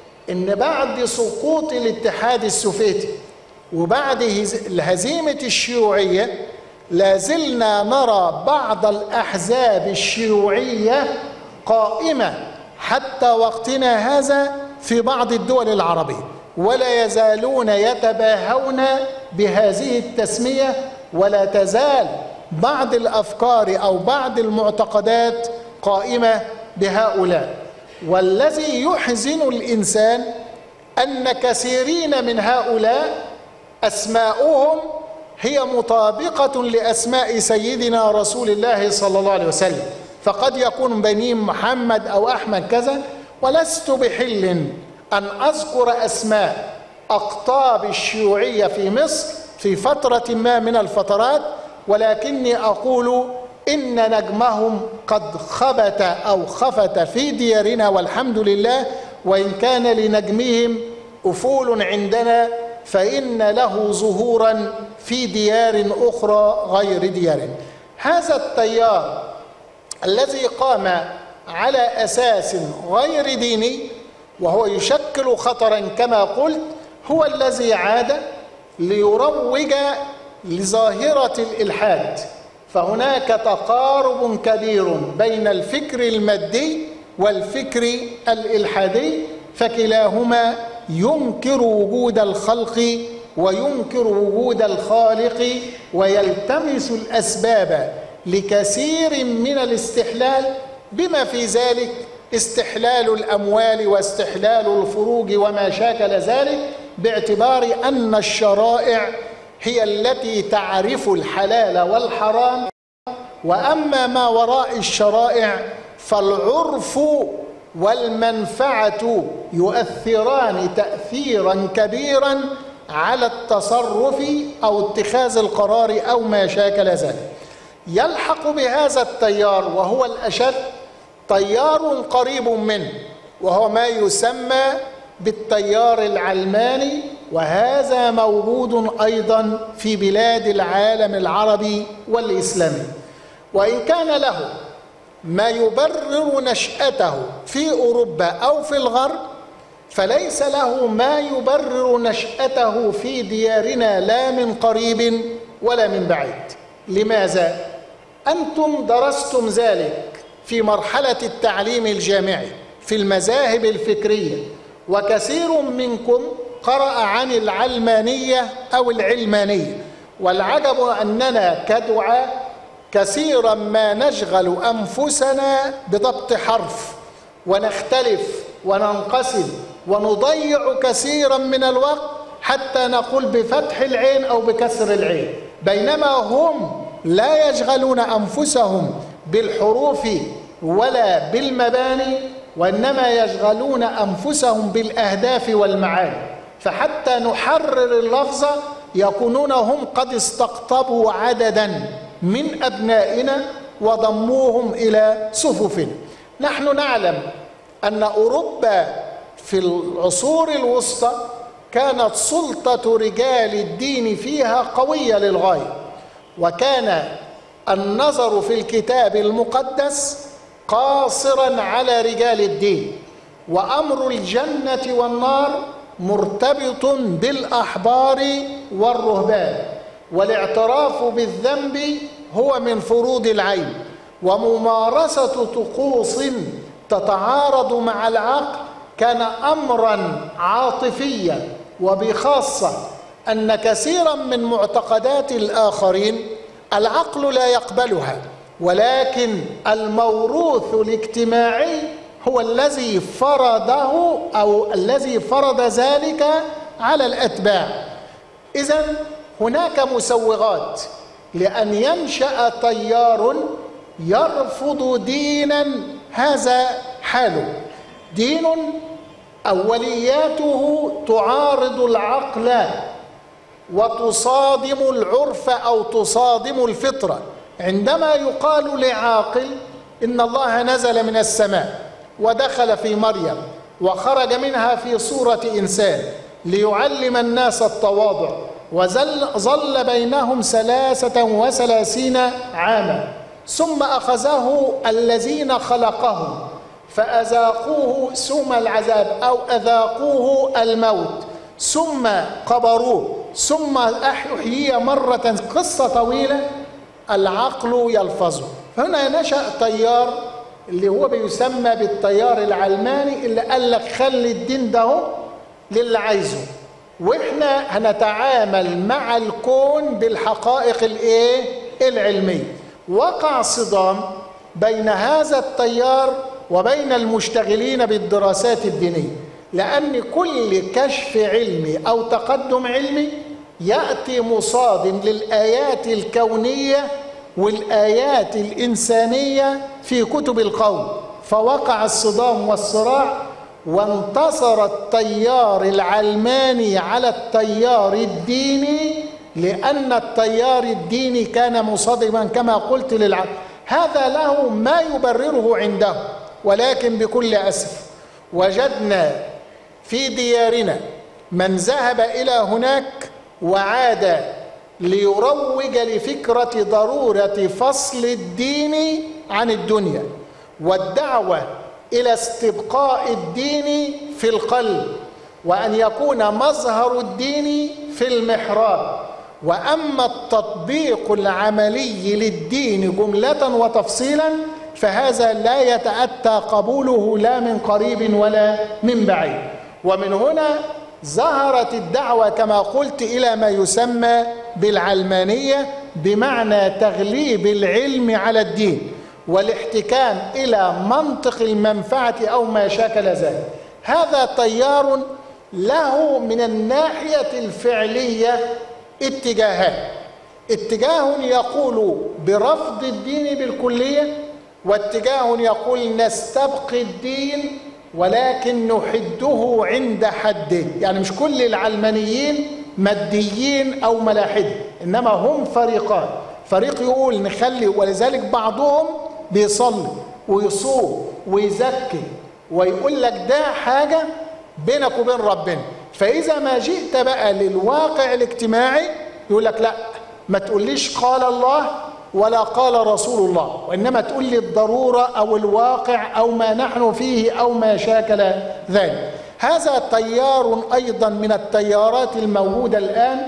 إن بعد سقوط الاتحاد السوفيتي وبعد هزيمة الشيوعية لازلنا نرى بعض الأحزاب الشيوعية قائمة حتى وقتنا هذا في بعض الدول العربية، ولا يزالون يتباهون بهذه التسمية، ولا تزال بعض الأفكار أو بعض المعتقدات قائمة بهؤلاء. والذي يحزن الإنسان أن كثيرين من هؤلاء أسماؤهم هي مطابقة لأسماء سيدنا رسول الله صلى الله عليه وسلم، فقد يكون بنين محمد أو أحمد كذا. ولست بحل أن أذكر أسماء أقطاب الشيوعية في مصر في فترة ما من الفترات، ولكني أقول إن نجمهم قد خبت أو خفت في ديارنا والحمد لله، وإن كان لنجمهم أفول عندنا فإن له ظهورا في ديار أخرى غير ديار. هذا التيار الذي قام على أساس غير ديني وهو يشكل خطرا كما قلت، هو الذي عاد ليروج لظاهرة الإلحاد. فهناك تقارب كبير بين الفكر المادي والفكر الإلحادي، فكلاهما ينكر وجود الخلق وينكر وجود الخالق، ويلتمس الأسباب لكثير من الاستحلال، بما في ذلك استحلال الأموال واستحلال الفروج وما شاكل ذلك، باعتبار أن الشرائع هي التي تعرف الحلال والحرام، وأما ما وراء الشرائع فالعرف والمنفعة يؤثران تأثيرا كبيرا على التصرف أو اتخاذ القرار أو ما شاكل ذلك. يلحق بهذا التيار وهو الأشد تيار قريب منه، وهو ما يسمى بالتيار العلماني، وهذا موجود أيضا في بلاد العالم العربي والإسلامي. وإن كان له ما يبرر نشأته في أوروبا أو في الغرب، فليس له ما يبرر نشأته في ديارنا لا من قريب ولا من بعيد. لماذا؟ أنتم درستم ذلك في مرحلة التعليم الجامعي في المذاهب الفكرية، وكثير منكم قرأ عن العلمانية أو العلمانية، والعجب أننا كدعاة كثيرا ما نشغل أنفسنا بضبط حرف ونختلف وننقسم ونضيع كثيرا من الوقت حتى نقول بفتح العين أو بكسر العين، بينما هم لا يشغلون أنفسهم بالحروف ولا بالمباني، وإنما يشغلون أنفسهم بالأهداف والمعاني. فحتى نحرر اللفظ يكونون هم قد استقطبوا عددا من أبنائنا وضموهم إلى صفوفنا. نحن نعلم أن أوروبا في العصور الوسطى كانت سلطة رجال الدين فيها قوية للغاية، وكان النظر في الكتاب المقدس قاصرا على رجال الدين، وأمر الجنة والنار مرتبط بالأحبار والرهبان، والاعتراف بالذنب هو من فروض العين، وممارسة طقوس تتعارض مع العقل كان أمرا عاطفيا. وبخاصة أن كثيرا من معتقدات الآخرين العقل لا يقبلها، ولكن الموروث الاجتماعي هو الذي فرضه أو الذي فرض ذلك على الأتباع. إذن هناك مسوغات لأن ينشأ تيار يرفض دينا هذا حاله، دين أولياته تعارض العقل وتصادم العرف أو تصادم الفطرة. عندما يقال لعاقل إن الله نزل من السماء ودخل في مريم وخرج منها في صورة إنسان ليعلم الناس التواضع وظل بينهم ثلاثة وثلاثين عاما، ثم أخذه الذين خلقهم فأذاقوه سم العذاب أو أذاقوه الموت ثم قبروه ثم أحيي مرة، قصة طويلة العقل يلفظه. فهنا نشأ تيار اللي هو بيسمى بالتيار العلماني، اللي قال لك خلي الدين ده للي عايزه، واحنا هنتعامل مع الكون بالحقائق الايه العلميه. وقع صدام بين هذا التيار وبين المشتغلين بالدراسات الدينيه، لأن كل كشف علمي أو تقدم علمي يأتي مصادم للآيات الكونية والآيات الإنسانية في كتب القوم، فوقع الصدام والصراع، وانتصر التيار العلماني على التيار الديني، لأن التيار الديني كان مصادما كما قلت للعقل. هذا له ما يبرره عنده، ولكن بكل أسف وجدنا في ديارنا من ذهب إلى هناك وعاد ليروج لفكرة ضرورة فصل الدين عن الدنيا والدعوة إلى استبقاء الدين في القلب، وأن يكون مظهر الدين في المحراب، وأما التطبيق العملي للدين جملة وتفصيلا فهذا لا يتأتى قبوله لا من قريب ولا من بعيد. ومن هنا ظهرت الدعوة كما قلت إلى ما يسمى بالعلمانية، بمعنى تغليب العلم على الدين والاحتكام إلى منطق المنفعة أو ما شاكل ذلك. هذا تيار له من الناحية الفعلية اتجاهات، اتجاه يقول برفض الدين بالكلية، واتجاه يقول نستبقي الدين ولكن نحده عند حده. يعني مش كل العلمانيين ماديين أو ملاحدة، إنما هم فريقان، فريق يقول نخلي، ولذلك بعضهم بيصلي ويصوم ويزكي ويقول لك ده حاجة بينك وبين ربنا. فإذا ما جئت بقى للواقع الاجتماعي يقول لك لا، ما تقوليش قال الله ولا قال رسول الله، وإنما تقول لي الضرورة أو الواقع أو ما نحن فيه أو ما شاكل ذلك. هذا تيار أيضا من التيارات الموجودة الآن،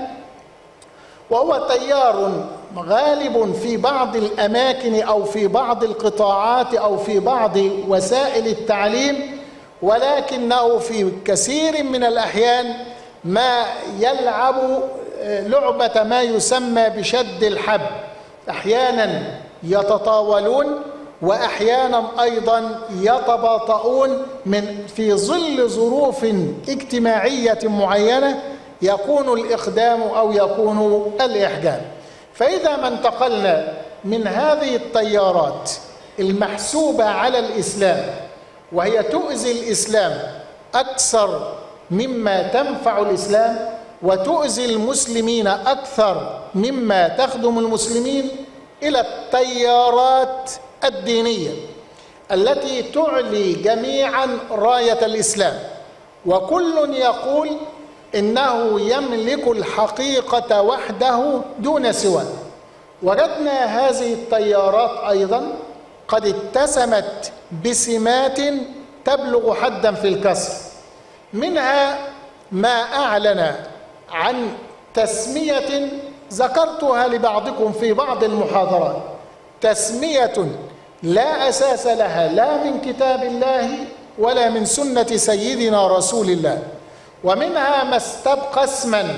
وهو تيار غالب في بعض الأماكن أو في بعض القطاعات أو في بعض وسائل التعليم، ولكنه في كثير من الأحيان ما يلعب لعبة ما يسمى بشد الحبل. أحيانا يتطاولون وأحيانا أيضا يتباطؤون من في ظل ظروف اجتماعية معينة يكون الإقدام أو يكون الإحجام. فإذا ما انتقلنا من هذه التيارات المحسوبة على الإسلام وهي تؤذي الإسلام أكثر مما تنفع الإسلام وتؤذي المسلمين أكثر مما تخدم المسلمين، إلى التيارات الدينية التي تعلي جميعا راية الإسلام، وكل يقول إنه يملك الحقيقة وحده دون سواه. وجدنا هذه التيارات أيضا قد اتسمت بسمات تبلغ حدا في الكسر، منها ما أعلن عن تسمية ذكرتها لبعضكم في بعض المحاضرات، تسمية لا أساس لها لا من كتاب الله ولا من سنة سيدنا رسول الله، ومنها ما استبقى اسما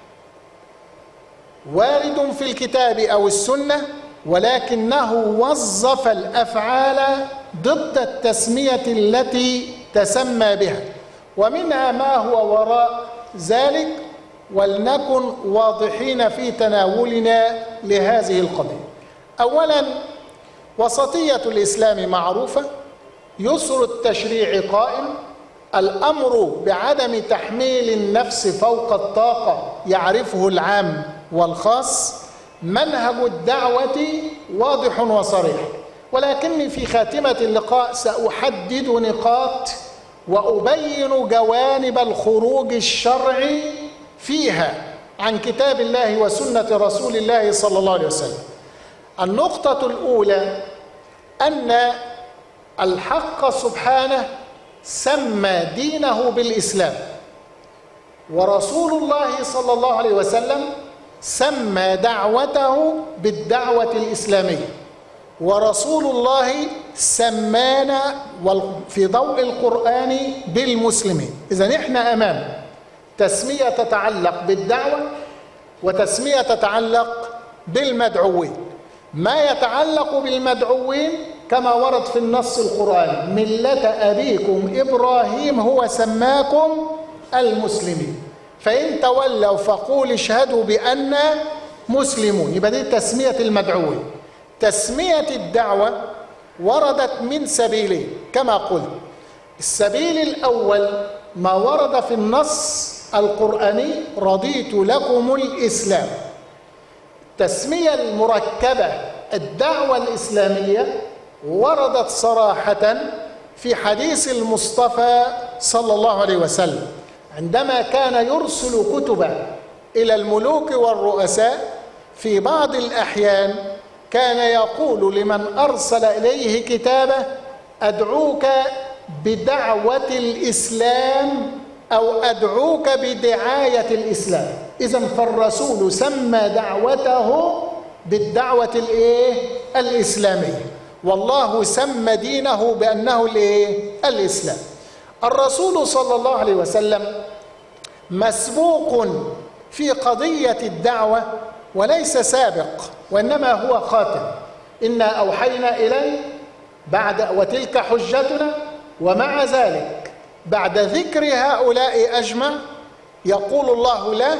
وارد في الكتاب أو السنة ولكنه وظف الأفعال ضد التسمية التي تسمى بها، ومنها ما هو وراء ذلك، ولنكن واضحين في تناولنا لهذه القضية. أولا، وسطية الإسلام معروفة، يسر التشريع قائم، الأمر بعدم تحميل النفس فوق الطاقة يعرفه العام والخاص، منهج الدعوة واضح وصريح. ولكني في خاتمة اللقاء سأحدد نقاط وأبين جوانب الخروج الشرعي فيها عن كتاب الله وسنة رسول الله صلى الله عليه وسلم. النقطة الأولى أن الحق سبحانه سمى دينه بالإسلام، ورسول الله صلى الله عليه وسلم سمى دعوته بالدعوة الإسلامية، ورسول الله سمانا في ضوء القرآن بالمسلمين. إذن إحنا أمام تسمية تتعلق بالدعوة وتسمية تتعلق بالمدعوين. ما يتعلق بالمدعوين كما ورد في النص القرآني: ملة أبيكم إبراهيم هو سماكم المسلمين، فإن تولوا فقولوا اشهدوا بأننا مسلمون. يبقى دي تسمية المدعوين. تسمية الدعوة وردت من سبيلين كما قلت. السبيل الأول ما ورد في النص القرآني: رضيت لكم الإسلام. التسمية المركبة الدعوة الإسلامية وردت صراحة في حديث المصطفى صلى الله عليه وسلم عندما كان يرسل كتبا إلى الملوك والرؤساء، في بعض الأحيان كان يقول لمن أرسل إليه كتابه: أدعوك بدعوة الإسلام أو أدعوك بدعاية الإسلام. إذن فالرسول سمى دعوته بالدعوة الإيه؟ الإسلامية، والله سمى دينه بأنه الإيه؟ الإسلام. الرسول صلى الله عليه وسلم مسبوق في قضية الدعوة وليس سابق، وإنما هو خاتم. إنا أوحينا إليه بعد وتلك حجتنا، ومع ذلك بعد ذكر هؤلاء أجمع يقول الله له: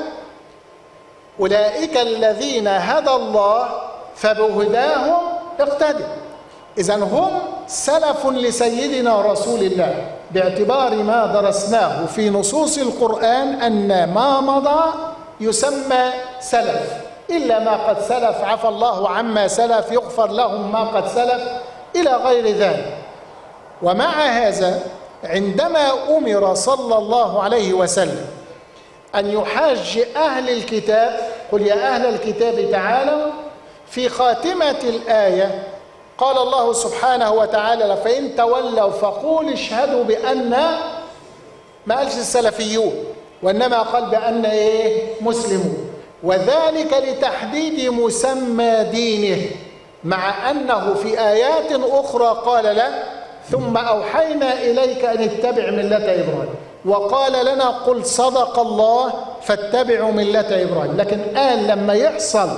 أولئك الذين هدى الله فبهداهم اقتدوا. إذن هم سلف لسيدنا رسول الله، باعتبار ما درسناه في نصوص القرآن أن ما مضى يسمى سلف، إلا ما قد سلف عفى الله عما سلف يغفر لهم ما قد سلف إلى غير ذلك. ومع هذا عندما أمر صلى الله عليه وسلم أن يحاج أهل الكتاب: قل يا أهل الكتاب تعالوا، في خاتمة الآية قال الله سبحانه وتعالى: فإن تولوا فقول اشهدوا بأن، ما قالش السلفيون، وإنما قال بأن إيه؟ مسلمون. وذلك لتحديد مسمى دينه، مع أنه في آيات أخرى قال له: ثم أوحينا إليك أن اتبع ملة إبراهيم، وقال لنا: قل صدق الله فاتبعوا ملة إبراهيم. لكن قال لما يحصل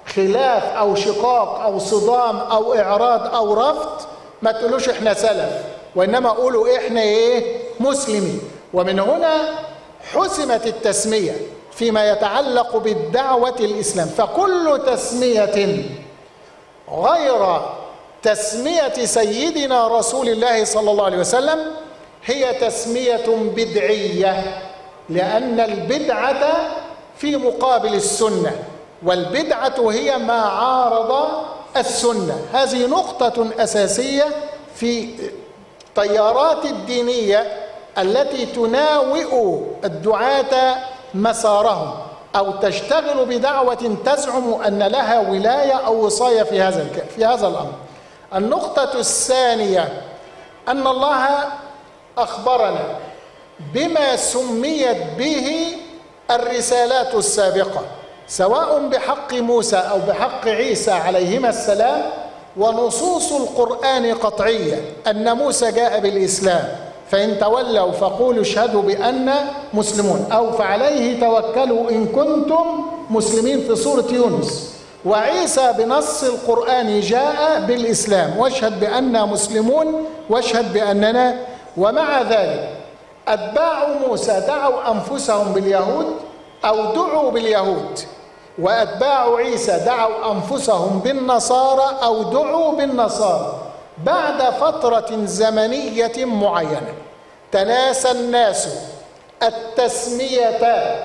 خلاف أو شقاق أو صدام أو إعراض أو رفض ما تقولوش إحنا سلف، وإنما قولوا إحنا إيه؟ مسلمين. ومن هنا حسمت التسمية فيما يتعلق بالدعوة الإسلام، فكل تسمية غير تسمية سيدنا رسول الله صلى الله عليه وسلم هي تسمية بدعية، لأن البدعة في مقابل السنة، والبدعة هي ما عارض السنة. هذه نقطة أساسية في التيارات الدينية التي تناوئ الدعاة مسارهم أو تشتغل بدعوة تزعم أن لها ولاية أو وصاية في هذا في هذا الأمر. النقطة الثانية أن الله أخبرنا بما سميت به الرسالات السابقة، سواء بحق موسى أو بحق عيسى عليهما السلام، ونصوص القرآن قطعية أن موسى جاء بالإسلام، فإن تولوا فقولوا اشهدوا بأننا مسلمون، أو فعليه توكلوا إن كنتم مسلمين في سورة يونس. وعيسى بنص القرآن جاء بالإسلام، واشهد بأننا مسلمون واشهد بأننا. ومع ذلك أتباع موسى دعوا أنفسهم باليهود أو دعوا باليهود، وأتباع عيسى دعوا أنفسهم بالنصارى أو دعوا بالنصارى. بعد فترة زمنية معينة تناسى الناس التسمية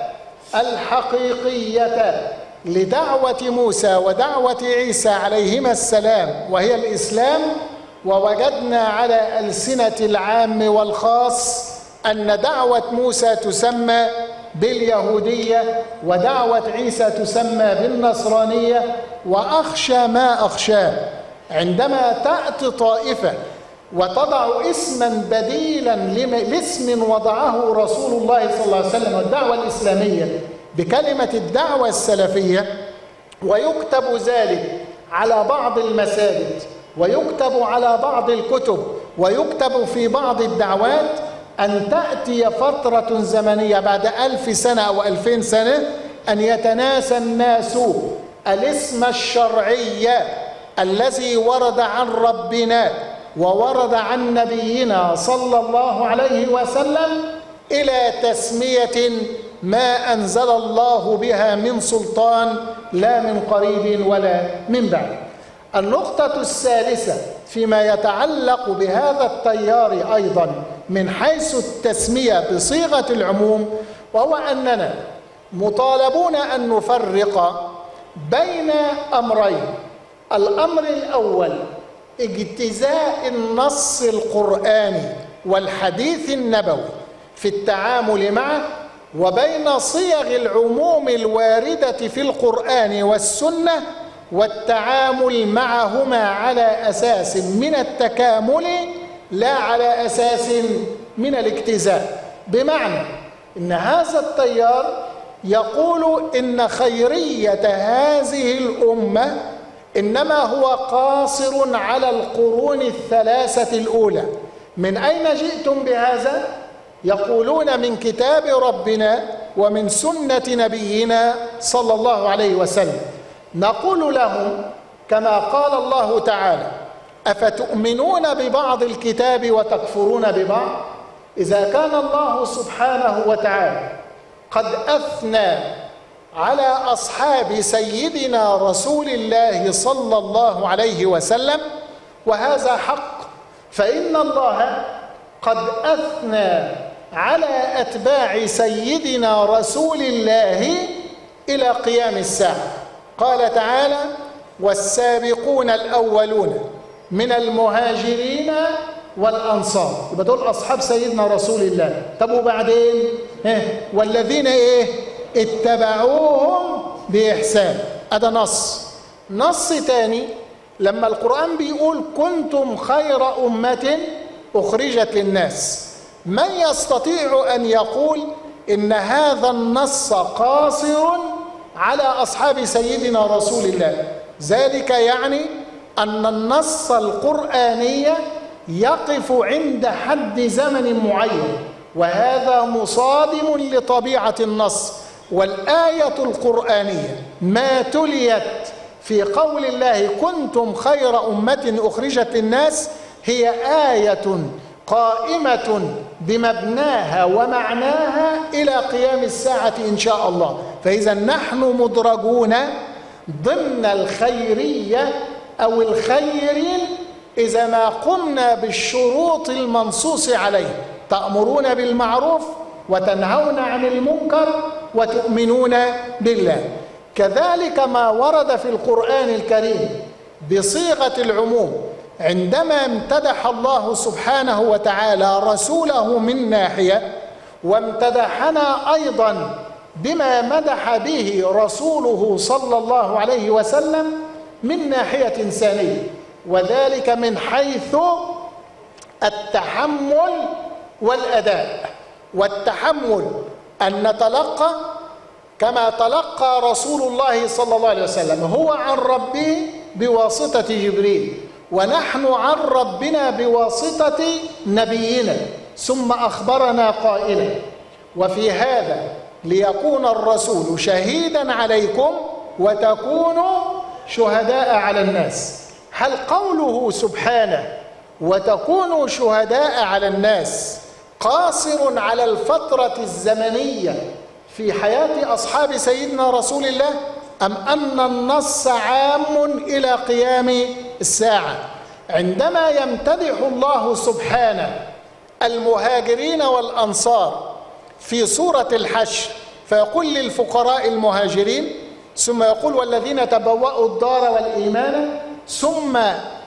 الحقيقية لدعوة موسى ودعوة عيسى عليهما السلام، وهي الإسلام، ووجدنا على ألسنة العام والخاص أن دعوة موسى تسمى باليهودية ودعوة عيسى تسمى بالنصرانية. وأخشى ما أخشاه عندما تأتي طائفة وتضع اسما بديلا لاسم وضعه رسول الله صلى الله عليه وسلم والدعوة الإسلامية بكلمة الدعوة السلفية، ويكتب ذلك على بعض المساجد ويكتب على بعض الكتب ويكتب في بعض الدعوات، أن تأتي فترة زمنية بعد ألف سنة أو ألفين سنة أن يتناسى الناس الاسم الشرعي الذي ورد عن ربنا وورد عن نبينا صلى الله عليه وسلم إلى تسمية ما أنزل الله بها من سلطان، لا من قريب ولا من بعيد. النقطة الثالثة فيما يتعلق بهذا التيار أيضا من حيث التسمية بصيغة العموم، وهو أننا مطالبون أن نفرق بين أمرين. الأمر الأول اجتزاء النص القرآني والحديث النبوي في التعامل معه، وبين صيغ العموم الواردة في القرآن والسنة والتعامل معهما على أساس من التكامل لا على أساس من الاجتزاء. بمعنى إن هذا التيار يقول إن خيرية هذه الأمة إنما هو قاصر على القرون الثلاثة الأولى. من أين جئتم بهذا؟ يقولون من كتاب ربنا ومن سنة نبينا صلى الله عليه وسلم. نقول لهم كما قال الله تعالى: أفتؤمنون ببعض الكتاب وتكفرون ببعض؟ إذا كان الله سبحانه وتعالى قد أثنى على أصحاب سيدنا رسول الله صلى الله عليه وسلم، وهذا حق، فإن الله قد أثنى على أتباع سيدنا رسول الله إلى قيام الساعة. قال تعالى: والسابقون الأولون من المهاجرين والأنصار. يبقى دول أصحاب سيدنا رسول الله. طب وبعدين والذين إيه اتبعوهم بإحسان. هذا نص. نص تاني لما القرآن بيقول كنتم خير أمة أخرجت للناس، من يستطيع أن يقول إن هذا النص قاصر على أصحاب سيدنا رسول الله؟ ذلك يعني أن النص القرآني يقف عند حد زمن معين، وهذا مصادم لطبيعة النص. والآية القرآنية ما تليت في قول الله كنتم خير أمة أخرجت للناس هي آية قائمة بمبناها ومعناها إلى قيام الساعة إن شاء الله. فإذا نحن مدرجون ضمن الخيرية أو الخيرين إذا ما قمنا بالشروط المنصوص عليه: تأمرون بالمعروف وتنهون عن المنكر وتؤمنون بالله. كذلك ما ورد في القرآن الكريم بصيغة العموم عندما امتدح الله سبحانه وتعالى رسوله من ناحية، وامتدحنا أيضا بما مدح به رسوله صلى الله عليه وسلم من ناحية ثانية، وذلك من حيث التحمل والأداء. والتحمل أن نتلقى كما تلقى رسول الله صلى الله عليه وسلم هو عن ربه بواسطة جبريل، ونحن عن ربنا بواسطة نبينا، ثم أخبرنا قائلا: وفي هذا ليكون الرسول شهيدا عليكم وتكونوا شهداء على الناس. هل قوله سبحانه وتكونوا شهداء على الناس قاصر على الفترة الزمنية في حياة أصحاب سيدنا رسول الله، أم أن النص عام إلى قيام الساعة؟ عندما يمتدح الله سبحانه المهاجرين والأنصار في سورة الحشر فيقول للفقراء المهاجرين، ثم يقول والذين تبوأوا الدار والإيمان، ثم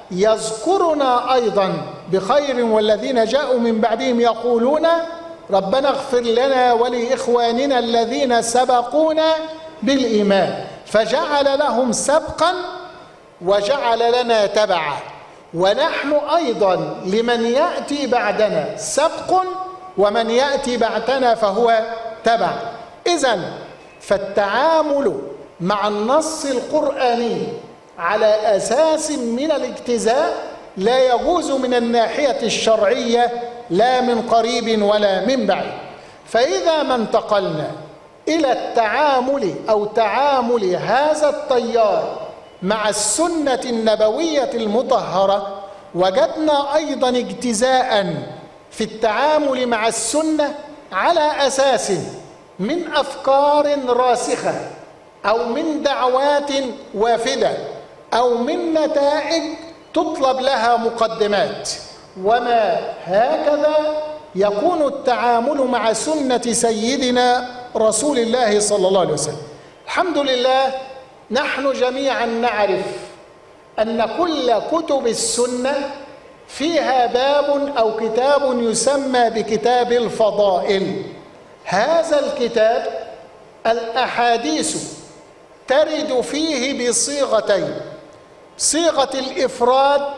يذكرنا أيضا بخير والذين جاءوا من بعدهم يقولون ربنا اغفر لنا ولإخواننا الذين سبقونا بالإيمان، فجعل لهم سبقا وجعل لنا تبعا. ونحن أيضا لمن يأتي بعدنا سبق، ومن يأتي بعدنا فهو تبع. إذن فالتعامل مع النص القرآني على أساس من الاجتزاء لا يجوز من الناحية الشرعية لا من قريب ولا من بعيد. فإذا ما انتقلنا إلى التعامل أو تعامل هذا التيار مع السنة النبوية المطهرة، وجدنا أيضا اجتزاء في التعامل مع السنة على أساس من أفكار راسخة أو من دعوات وافدة أو من نتائج تطلب لها مقدمات. وما هكذا يكون التعامل مع سنة سيدنا رسول الله صلى الله عليه وسلم. الحمد لله نحن جميعا نعرف أن كل كتب السنة فيها باب أو كتاب يسمى بكتاب الفضائل. هذا الكتاب الأحاديث ترد فيه بصيغتين: صيغة الإفراد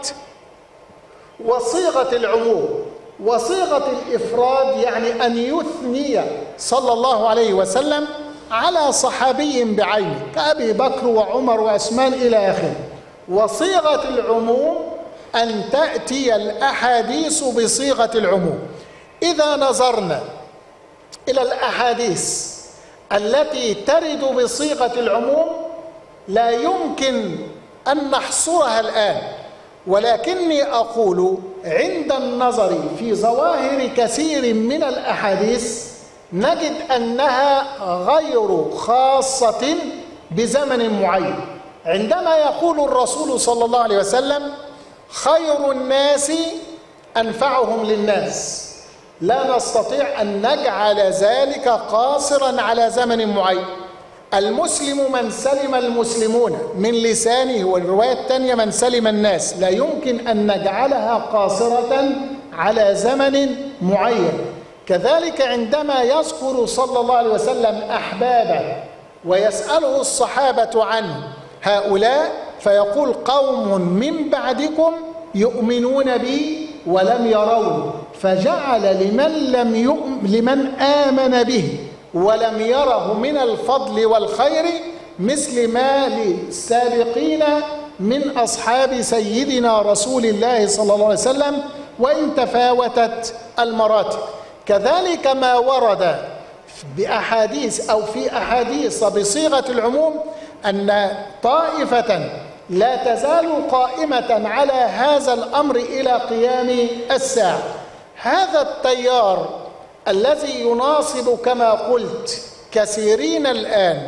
وصيغة العموم. وصيغة الإفراد يعني أن يثني صلى الله عليه وسلم على صحابي بعينه كأبي بكر وعمر وعثمان إلى آخره. وصيغة العموم أن تأتي الأحاديث بصيغة العموم. إذا نظرنا إلى الأحاديث التي ترد بصيغة العموم لا يمكن أن نحصرها الآن، ولكني أقول عند النظر في ظواهر كثير من الأحاديث نجد أنها غير خاصة بزمن معين. عندما يقول الرسول صلى الله عليه وسلم خير الناس أنفعهم للناس، لا نستطيع أن نجعل ذلك قاصرا على زمن معين. المسلم من سلم المسلمون من لسانه، والرواية الثانية من سلم الناس، لا يمكن أن نجعلها قاصرة على زمن معين. كذلك عندما يذكر صلى الله عليه وسلم أحبابه ويسأله الصحابة عنه هؤلاء فيقول قوم من بعدكم يؤمنون بي ولم يروا، فجعل لمن لم يؤمن لمن آمن به ولم يره من الفضل والخير مثل ما للسابقين من أصحاب سيدنا رسول الله صلى الله عليه وسلم، وإن تفاوتت المراتب. كذلك ما ورد بأحاديث أو في أحاديث بصيغة العموم أن طائفة لا تزال قائمة على هذا الأمر إلى قيام الساعة. هذا التيار الذي يناصب كما قلت كثيرين الآن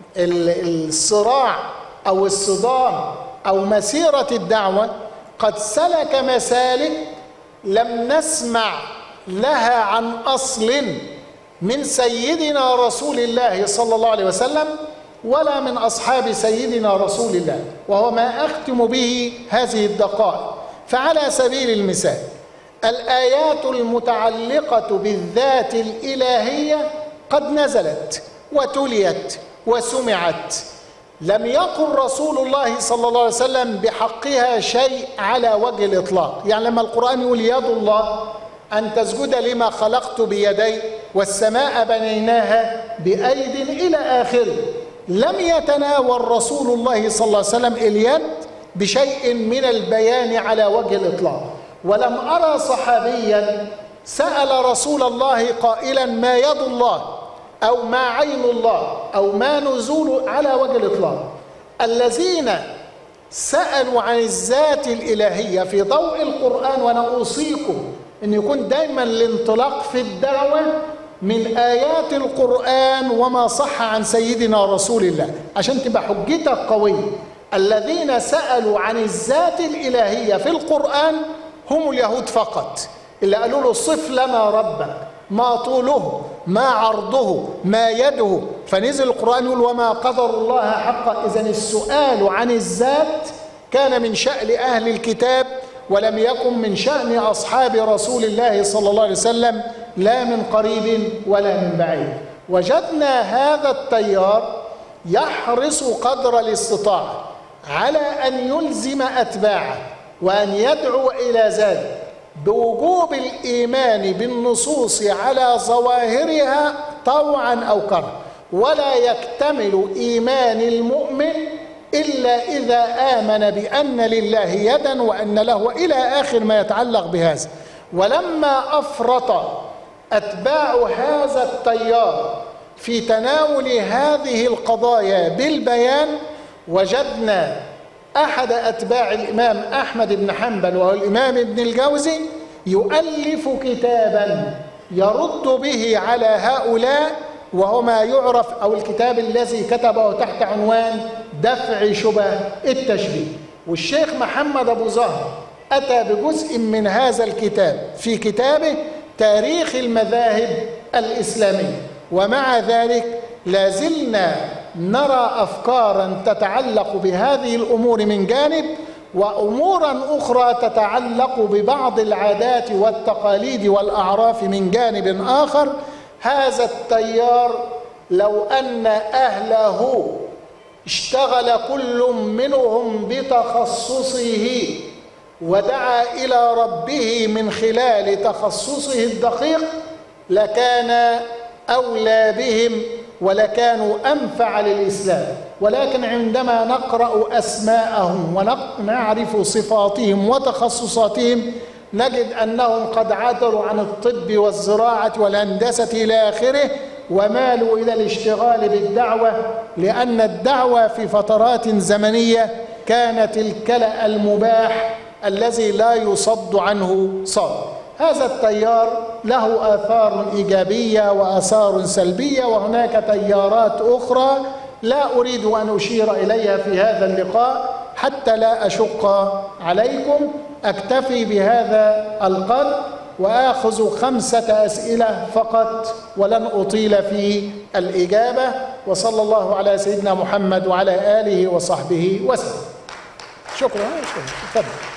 الصراع أو الصدام أو مسيرة الدعوة قد سلك مسالك لم نسمع لها عن أصل من سيدنا رسول الله صلى الله عليه وسلم ولا من أصحاب سيدنا رسول الله، وهو ما أختم به هذه الدقائق. فعلى سبيل المثال الآيات المتعلقة بالذات الإلهية قد نزلت وتليت وسمعت، لم يقل رسول الله صلى الله عليه وسلم بحقها شيء على وجه الإطلاق. يعني لما القرآن يقول يد الله أن تسجد لما خلقت بيدي والسماء بنيناها بأيد إلى آخره، لم يتناول رسول الله صلى الله عليه وسلم اليد بشيء من البيان على وجه الإطلاق. ولم أرى صحابيا سأل رسول الله قائلا ما يد الله أو ما عين الله أو ما نزول على وجه الإطلاق. الذين سألوا عن الذات الإلهية في ضوء القرآن، وأنا أوصيكم أن يكون دايما الانطلاق في الدعوة من آيات القرآن وما صح عن سيدنا رسول الله عشان تبقى حجتك قوية. الذين سألوا عن الذات الإلهية في القرآن هم اليهود فقط، اللي قالوا له صف لنا ربك، ما طوله ما عرضه ما يده، فنزل القرآن يقول وما قدر الله حق. إذن السؤال عن الذات كان من شأن أهل الكتاب ولم يكن من شأن أصحاب رسول الله صلى الله عليه وسلم لا من قريب ولا من بعيد. وجدنا هذا التيار يحرص قدر الاستطاعة على أن يلزم أتباعه وأن يدعو إلى ذلك بوجوب الإيمان بالنصوص على ظواهرها طوعا أو كرها، ولا يكتمل إيمان المؤمن إلا إذا آمن بأن لله يدا وأن له إلى آخر ما يتعلق بهذا. ولما أفرط أتباع هذا التيار في تناول هذه القضايا بالبيان، وجدنا أحد أتباع الإمام أحمد بن حنبل وهو الإمام ابن الجوزي يؤلف كتابا يرد به على هؤلاء، وهو ما يعرف أو الكتاب الذي كتبه تحت عنوان دفع شبه التشبيه. والشيخ محمد أبو زهر أتى بجزء من هذا الكتاب في كتابه تاريخ المذاهب الإسلامية. ومع ذلك لازلنا نرى أفكارا تتعلق بهذه الأمور من جانب، وأمورا أخرى تتعلق ببعض العادات والتقاليد والأعراف من جانب آخر. هذا التيار لو أن أهله اشتغل كل منهم بتخصصه ودعا إلى ربه من خلال تخصصه الدقيق لكان أولى بهم ولكانوا أنفع للإسلام. ولكن عندما نقرأ أسماءهم ونعرف صفاتهم وتخصصاتهم نجد أنهم قد عثروا عن الطب والزراعة والهندسة إلى آخره ومالوا إلى الاشتغال بالدعوة، لأن الدعوة في فترات زمنية كانت الكلأ المباح الذي لا يصد عنه صاد. هذا التيار له آثار إيجابية وآثار سلبية، وهناك تيارات أخرى لا أريد أن أشير إليها في هذا اللقاء حتى لا أشق عليكم. أكتفي بهذا القدر وآخذ خمسة أسئلة فقط ولن أطيل في الإجابة، وصلى الله على سيدنا محمد وعلى آله وصحبه وسلم. شكرا. شكرا. تفضل.